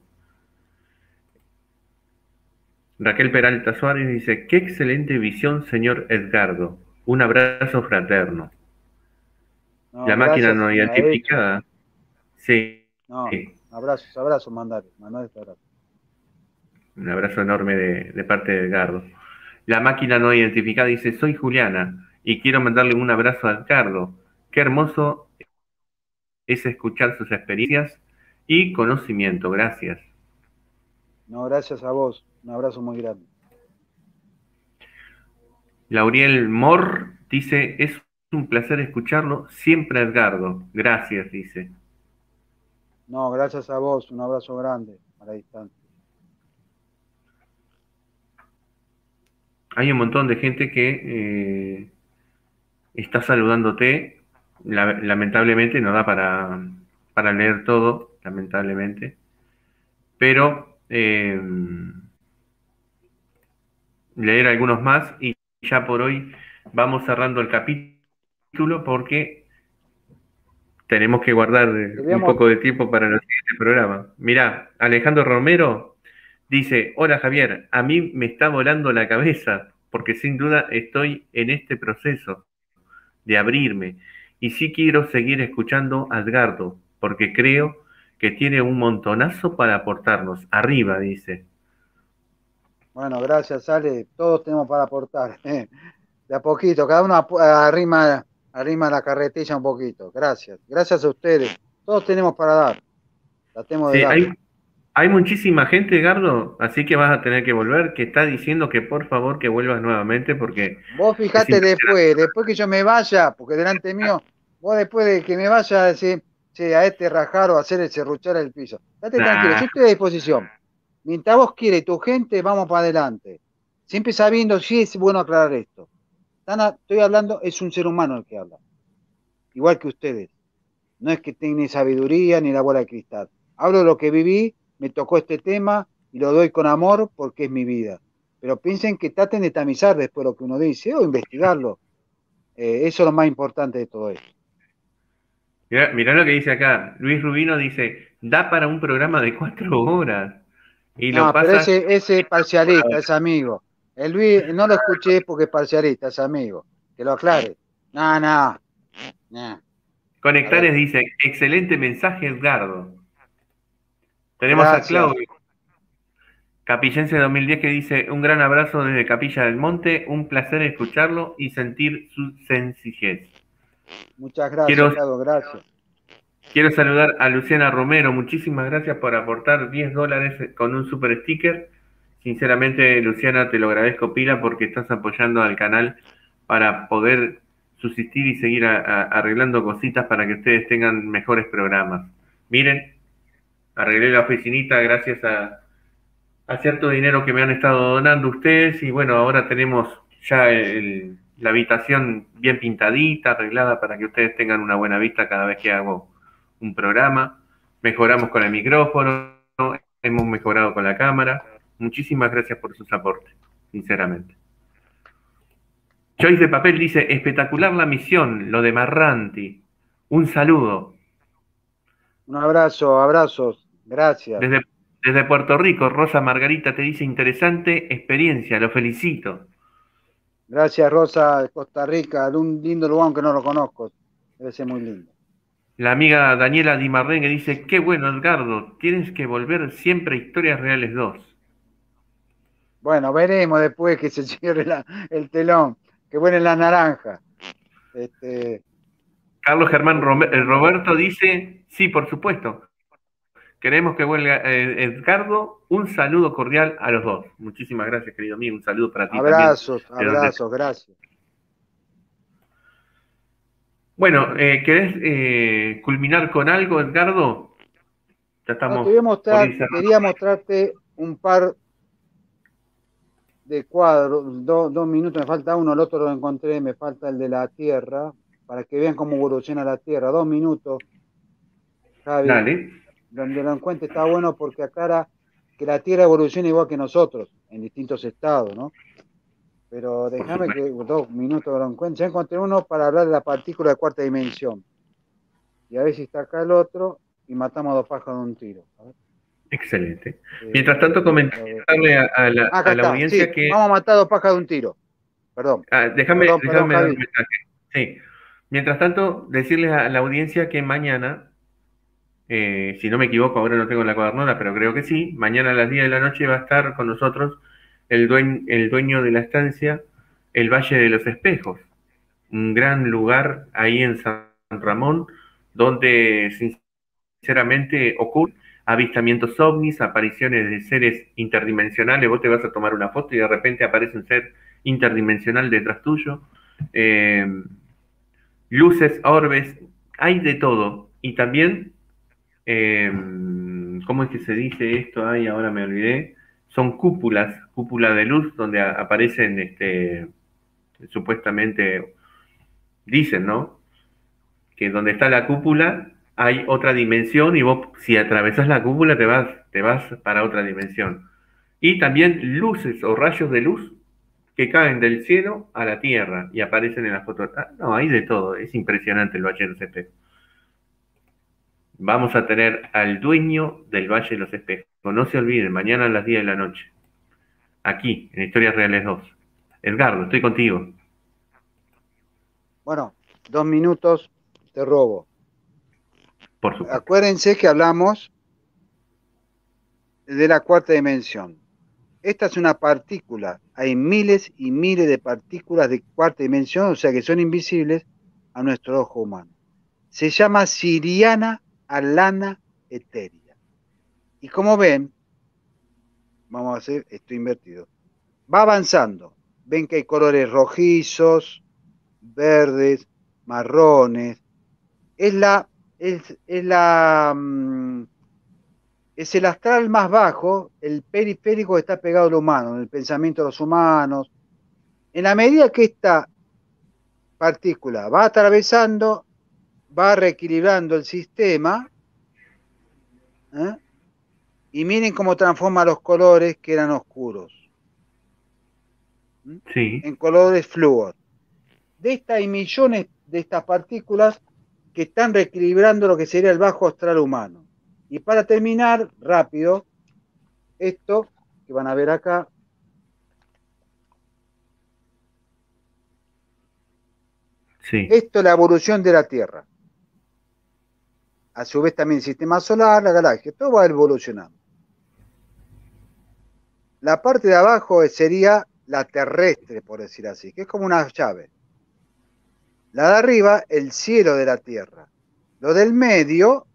S2: Raquel Peralta Suárez dice, qué excelente visión, señor Edgardo. Un abrazo fraterno.
S3: No,
S2: La máquina
S3: gracias,
S2: no
S3: me ha hecho.
S2: identificada. Sí,
S3: No,
S2: sí.
S3: abrazos, abrazos, mandar este abrazo.
S2: Un abrazo enorme de parte de Edgardo. La máquina no identificada dice, soy Juliana y quiero mandarle un abrazo a Edgardo. Qué hermoso es escuchar sus experiencias y conocimiento. Gracias.
S3: No, gracias a vos. Un abrazo muy grande.
S2: Lauriel Mor dice, es un placer escucharlo. Siempre Edgardo. Gracias, dice.
S3: No, gracias a vos. Un abrazo grande a la distancia.
S2: Hay un montón de gente que está saludándote. Lamentablemente no da para leer todo, lamentablemente. Pero leer algunos más y ya por hoy vamos cerrando el capítulo porque tenemos que guardar un
S3: Queríamos,
S2: poco de tiempo para el siguiente programa. Mirá, Alejandro Romero dice, hola Javier, a mí me está volando la cabeza porque sin duda estoy en este proceso de abrirme y sí quiero seguir escuchando a Edgardo porque creo que tiene un montonazo para aportarnos. Arriba, dice.
S3: gracias, Ale. Todos tenemos para aportar. De a poquito, cada uno arrima arrima la carretilla un poquito. Gracias. Gracias a ustedes. Todos tenemos para dar. Tratemos de
S2: Sí,
S3: darlo.
S2: hay muchísima gente, Gardo, así que vas a tener que volver, que está diciendo que por favor que vuelvas nuevamente porque
S3: Vos
S2: es
S3: fijate
S2: impresionante.
S3: después que yo me vaya, porque delante mío, vos después de que me vaya a decir, che, a este rajar o hacer el serruchar el piso. Date tranquilo, yo
S2: Nah,
S3: estoy a disposición. Mientras vos quieres tu gente, vamos para adelante. Siempre sabiendo si es bueno aclarar esto. Estoy hablando, es un ser humano el que habla, igual que ustedes. No es que tenga ni sabiduría ni la bola de cristal. Hablo de lo que viví, me tocó este tema y lo doy con amor porque es mi vida. Pero piensen que traten de tamizar después lo que uno dice o investigarlo. Eso es lo más importante de todo esto.
S2: mirá lo que dice acá. Luis Rubino dice, da para un programa de 4 horas y lo
S3: No, pero
S2: pasas
S3: ese es
S2: por
S3: parcialista,
S2: ahora.
S3: es amigo. El Luis no lo escuché porque es parcialista, es amigo. Que lo aclare. No, no, no. A ver,
S2: Conectares dice, excelente mensaje, Edgardo. Tenemos a
S3: gracias,
S2: Claudio, Capillense 2010, que dice, un gran abrazo desde Capilla del Monte, un placer escucharlo y sentir su sencillez.
S3: muchas gracias,
S2: Quiero,
S3: Carlos, gracias.
S2: quiero saludar a Luciana Romero, muchísimas gracias por aportar $10 con un super sticker. Sinceramente, Luciana, te lo agradezco pila porque estás apoyando al canal para poder subsistir y seguir arreglando cositas para que ustedes tengan mejores programas. Miren, arreglé la oficinita gracias a cierto dinero que me han estado donando ustedes y bueno, ahora tenemos ya la habitación bien pintadita, arreglada para que ustedes tengan una buena vista cada vez que hago un programa. Mejoramos con el micrófono, hemos mejorado con la cámara. Muchísimas gracias por sus aportes, sinceramente. Joyce de Papel dice, espectacular la misión, lo de Marranti. Un saludo.
S3: Un abrazo, abrazos, gracias.
S2: Desde, desde Puerto Rico, Rosa Margarita te dice, interesante experiencia, lo felicito.
S3: Gracias, Rosa, de Costa Rica, de un lindo lugar aunque no lo conozco. Debe ser muy lindo.
S2: La amiga Daniela Di Marrengue dice, qué bueno, Edgardo, tienes que volver siempre a Historias Reales 2.
S3: Bueno, veremos después que se cierre el telón, que vuelen las naranjas.
S2: Carlos Germán
S3: Porque
S2: Roberto dice, sí, por supuesto, queremos que vuelva Edgardo, un saludo cordial a los dos. Muchísimas gracias, querido mío, un saludo para ti también.
S3: abrazos,
S2: De donde...
S3: abrazos, gracias.
S2: Bueno, ¿querés culminar con algo, Edgardo? Ya
S3: No, te
S2: estamos
S3: voy a
S2: por
S3: mostrar,
S2: ir cerrando.
S3: quería mostrarte un par de cuadros, 2 minutos, me falta uno, el otro lo encontré, me falta el de la Tierra, para que vean cómo evoluciona la Tierra. 2 minutos, Javi,
S2: Dale.
S3: donde lo encuentre está bueno porque aclara que la Tierra evoluciona igual que nosotros, en distintos estados, ¿no? Pero
S2: Por
S3: déjame
S2: supuesto.
S3: que 2 minutos lo encuentre. Ya encontré uno para hablar de la partícula de cuarta dimensión. Y a ver si está acá el otro y matamos a 2 pájaros de un tiro. A ver,
S2: Excelente. Mientras tanto,
S3: lo de-
S2: comentarle
S3: acá
S2: a la
S3: está,
S2: audiencia
S3: sí,
S2: que
S3: vamos a matar a 2 pájaros de un tiro. Perdón,
S2: déjame,
S3: perdón,
S2: déjame dar un
S3: Javi.
S2: mensaje. Sí. Mientras tanto, decirles a la audiencia que mañana, si no me equivoco, ahora no tengo la cuadernola, pero creo que sí, mañana a las 10 de la noche va a estar con nosotros el dueño de la estancia, el Valle de los Espejos, un gran lugar ahí en San Ramón, donde sinceramente ocurren avistamientos ovnis, apariciones de seres interdimensionales. Vos te vas a tomar una foto y de repente aparece un ser interdimensional detrás tuyo. Eh, Luces, orbes, hay de todo. Y también, eh, ¿cómo es que se dice esto? Ay, ahora me olvidé. Son cúpulas de luz donde aparecen, supuestamente, dicen, ¿no? Que donde está la cúpula hay otra dimensión y vos, si atravesás la cúpula, te vas para otra dimensión. Y también luces o rayos de luz que caen del cielo a la tierra y aparecen en las fotos. Ah, no, hay de todo. Es impresionante el Valle de los Espejos. Vamos a tener al dueño del Valle de los Espejos. No se olviden, mañana a las 10 de la noche. Aquí, en Historias Reales 2. Edgardo, estoy contigo.
S3: Bueno, 2 minutos, te robo.
S2: Por supuesto.
S3: Acuérdense que hablamos de la cuarta dimensión. Esta es una partícula. Hay miles y miles de partículas de cuarta dimensión, o sea que son invisibles, a nuestro ojo humano. Se llama Siriana alana eteria. Y como ven, vamos a hacer esto invertido. Va avanzando. Ven que hay colores rojizos, verdes, marrones. Es la, es la, es el astral más bajo, el periférico que está pegado al humano, en el pensamiento de los humanos. En la medida que esta partícula va atravesando, va reequilibrando el sistema, ¿eh? Y miren cómo transforma los colores que eran oscuros, ¿eh?
S2: Sí.
S3: En colores flúor. De estas hay millones de estas partículas que están reequilibrando lo que sería el bajo astral humano. Y para terminar, rápido, esto que van a ver acá,
S2: Sí.
S3: esto es la evolución de la Tierra. A su vez también el sistema solar, la galaxia, todo va evolucionando. La parte de abajo sería la terrestre, por decir así, que es como una llave. La de arriba, el cielo de la Tierra. Lo del medio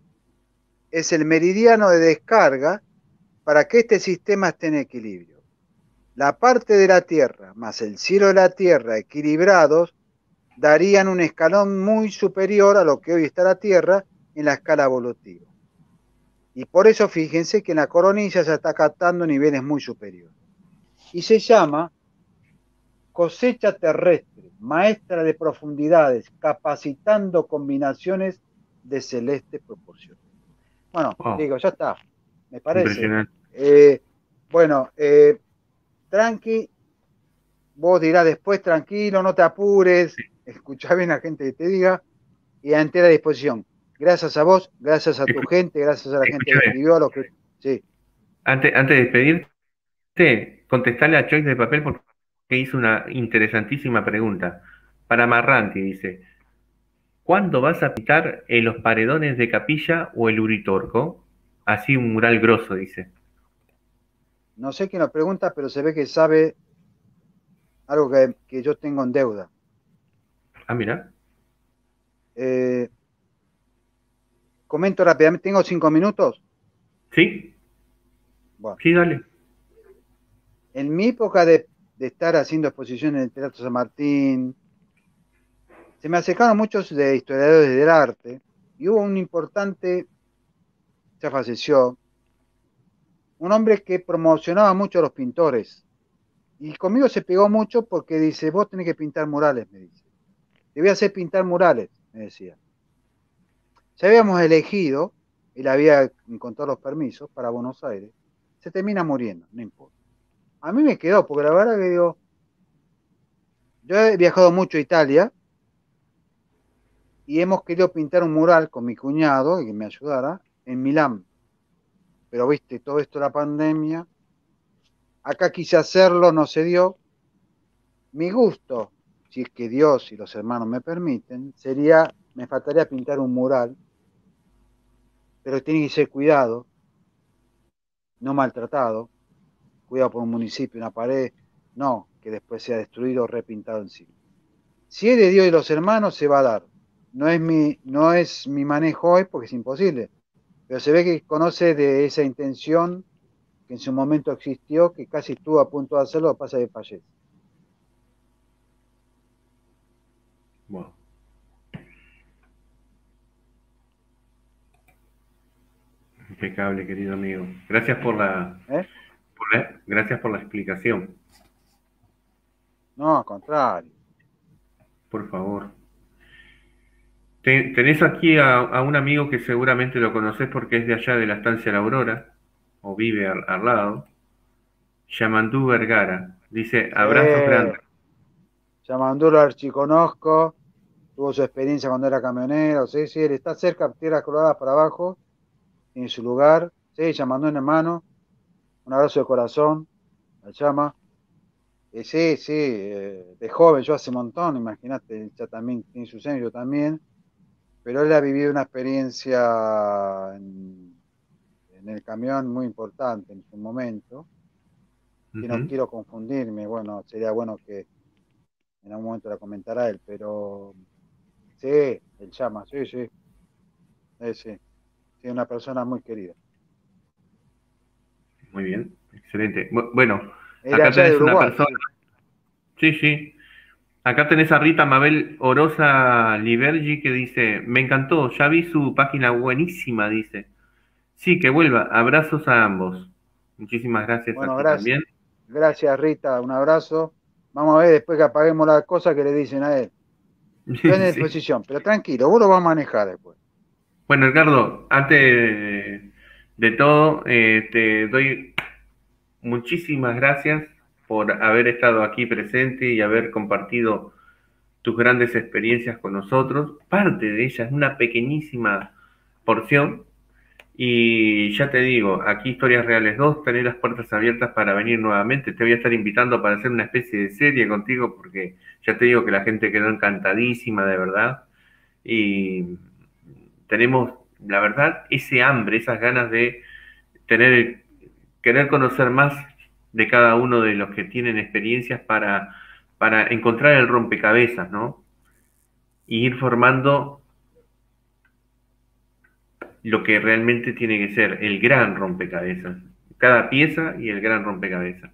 S3: es el meridiano de descarga para que este sistema esté en equilibrio. La parte de la Tierra más el cielo de la Tierra equilibrados darían un escalón muy superior a lo que hoy está la Tierra en la escala evolutiva. Y por eso fíjense que en la coronilla se está captando niveles muy superiores. Y se llama cosecha terrestre, maestra de profundidades, capacitando combinaciones de celeste proporción. Bueno,
S2: Wow.
S3: digo, ya está, me parece.
S2: Impresionante.
S3: Bueno, tranqui, vos dirás después, tranquilo, no te apures, escuchá bien a la gente que te diga, y a entera disposición. Gracias a vos, gracias a tu
S2: Escu-
S3: gente, gracias a la gente que
S2: Escúchame,
S3: escribió, a los que... Sí,
S2: antes de despedirte, contestarle a Choice de Papel porque hizo una interesantísima pregunta. Para Marranti, dice, ¿cuándo vas a pintar en los paredones de capilla o el Uritorco? Así un mural grosso, dice.
S3: no sé quién lo pregunta, pero se ve que sabe algo que yo tengo en deuda.
S2: Ah, mira.
S3: Eh, comento rápidamente, tengo 5 minutos.
S2: ¿Sí?
S3: Bueno,
S2: Sí, dale.
S3: en mi época de estar haciendo exposiciones en el Teatro San Martín, se me acercaron muchos de historiadores del arte y hubo un importante, ya falleció, un hombre que promocionaba mucho a los pintores. Y conmigo se pegó mucho porque dice, vos tenés que pintar murales, me dice. Te voy a hacer pintar murales, me decía. Ya habíamos elegido, él había encontrado los permisos para Buenos Aires, se termina muriendo, no importa. A mí me quedó, porque la verdad que digo, yo he viajado mucho a Italia y hemos querido pintar un mural con mi cuñado, y que me ayudara, en Milán. Pero viste, todo esto de la pandemia, acá quise hacerlo, no se dio. Mi gusto, si es que Dios y los hermanos me permiten, sería, me faltaría pintar un mural, pero tiene que ser cuidado, no maltratado, cuidado por un municipio, una pared, no que después sea destruido o repintado encima. Si es de Dios y los hermanos, se va a dar. No es mi manejo hoy porque es imposible, pero se ve que conoce de esa intención que en su momento existió, que casi estuvo a punto de hacerlo, pasa que fallece.
S2: Wow. Impecable, querido amigo. Gracias
S3: ¿Eh?
S2: gracias por la explicación.
S3: No, al contrario.
S2: Por favor. Tenés aquí a un amigo que seguramente lo conocés porque es de allá de la estancia La Aurora, o vive al lado. Yamandú Vergara. Dice,
S3: Sí,
S2: abrazos grandes.
S3: Yamandú lo archiconozco, tuvo su experiencia cuando era camionero, sí, sí, él está cerca, Tierras Coloradas para abajo, tiene su lugar, sí, Yamandú en hermano, un abrazo de corazón, al llama. Sí, sí, de joven, yo hace un montón, imagínate, ya también tiene sus años, yo también, pero él ha vivido una experiencia en el camión muy importante en su momento, que no
S2: Ujú.
S3: quiero confundirme, bueno, sería bueno que en algún momento la comentara él, pero Sí, el llama, sí, sí. Sí, sí, una persona muy querida.
S2: Muy bien, excelente. Bueno,
S3: Era
S2: acá
S3: allá de
S2: tenés una
S3: Uruguay,
S2: persona.
S3: sí.
S2: Sí, sí. Acá tenés a Rita Mabel Orosa Libergi que dice, me encantó, ya vi su página buenísima, dice. Sí, que vuelva. Abrazos a ambos. Muchísimas gracias a
S3: Bueno,
S2: ti
S3: gracias.
S2: también.
S3: Gracias, Rita. Un abrazo. Vamos a ver después que apaguemos las cosas que le dicen a él. Estoy en
S2: Sí.
S3: disposición, pero tranquilo, vos lo vas a manejar después.
S2: Bueno, Edgardo, antes de todo, te doy muchísimas gracias por haber estado aquí presente y haber compartido tus grandes experiencias con nosotros. Parte de ellas, una pequeñísima porción. Y ya te digo, aquí Historias Reales 2, tenés las puertas abiertas para venir nuevamente. Te voy a estar invitando para hacer una especie de serie contigo porque ya te digo que la gente quedó encantadísima de verdad. Y tenemos, la verdad, ese hambre, esas ganas de tener, querer conocer más de cada uno de los que tienen experiencias para encontrar el rompecabezas, ¿no? Y ir formando lo que realmente tiene que ser el gran rompecabezas. Cada pieza y el gran rompecabezas.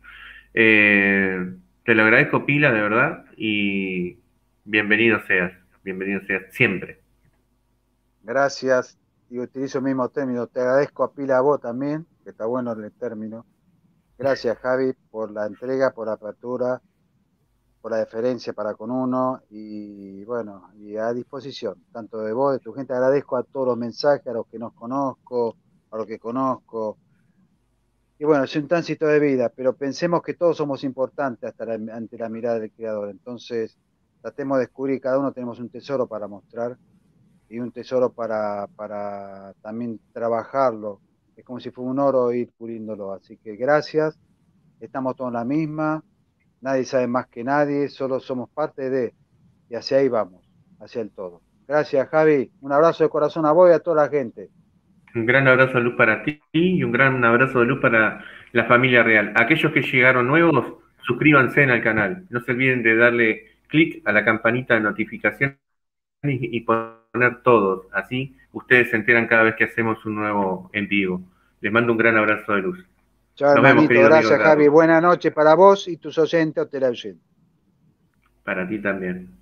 S2: Te lo agradezco, Pila, de verdad, y bienvenido seas siempre.
S3: Gracias. Y utilizo el mismo término. Te agradezco a pila a vos también, que está bueno el término. Gracias, Javi, por la entrega, por la apertura, por la deferencia para con uno. Y bueno, y a disposición, tanto de vos, de tu gente. Agradezco a todos los mensajes, a los que nos conozco, a los que conozco. Y bueno, es un tránsito de vida, pero pensemos que todos somos importantes ante la mirada del Creador. Entonces, tratemos de descubrir, cada uno tenemos un tesoro para mostrar y un tesoro para también trabajarlo. Es como si fuera un oro ir puliéndolo. Así que gracias, estamos todos en la misma, nadie sabe más que nadie, solo somos parte de, y hacia ahí vamos, hacia el todo. Gracias, Javi. Un abrazo de corazón a vos y a toda la gente.
S2: Un gran abrazo de luz para ti y un gran abrazo de luz para la familia real. Aquellos que llegaron nuevos, suscríbanse en el canal. No se olviden de darle clic a la campanita de notificaciones y poner todos. Así ustedes se enteran cada vez que hacemos un nuevo en vivo. Les mando un gran abrazo de luz.
S3: Chao,
S2: Nos vemos,
S3: hermanito.
S2: querido amigo
S3: Gracias, Javi.
S2: Edgardo.
S3: Buenas noches para vos y tus oyentes o teleoyentes.
S2: Para ti también.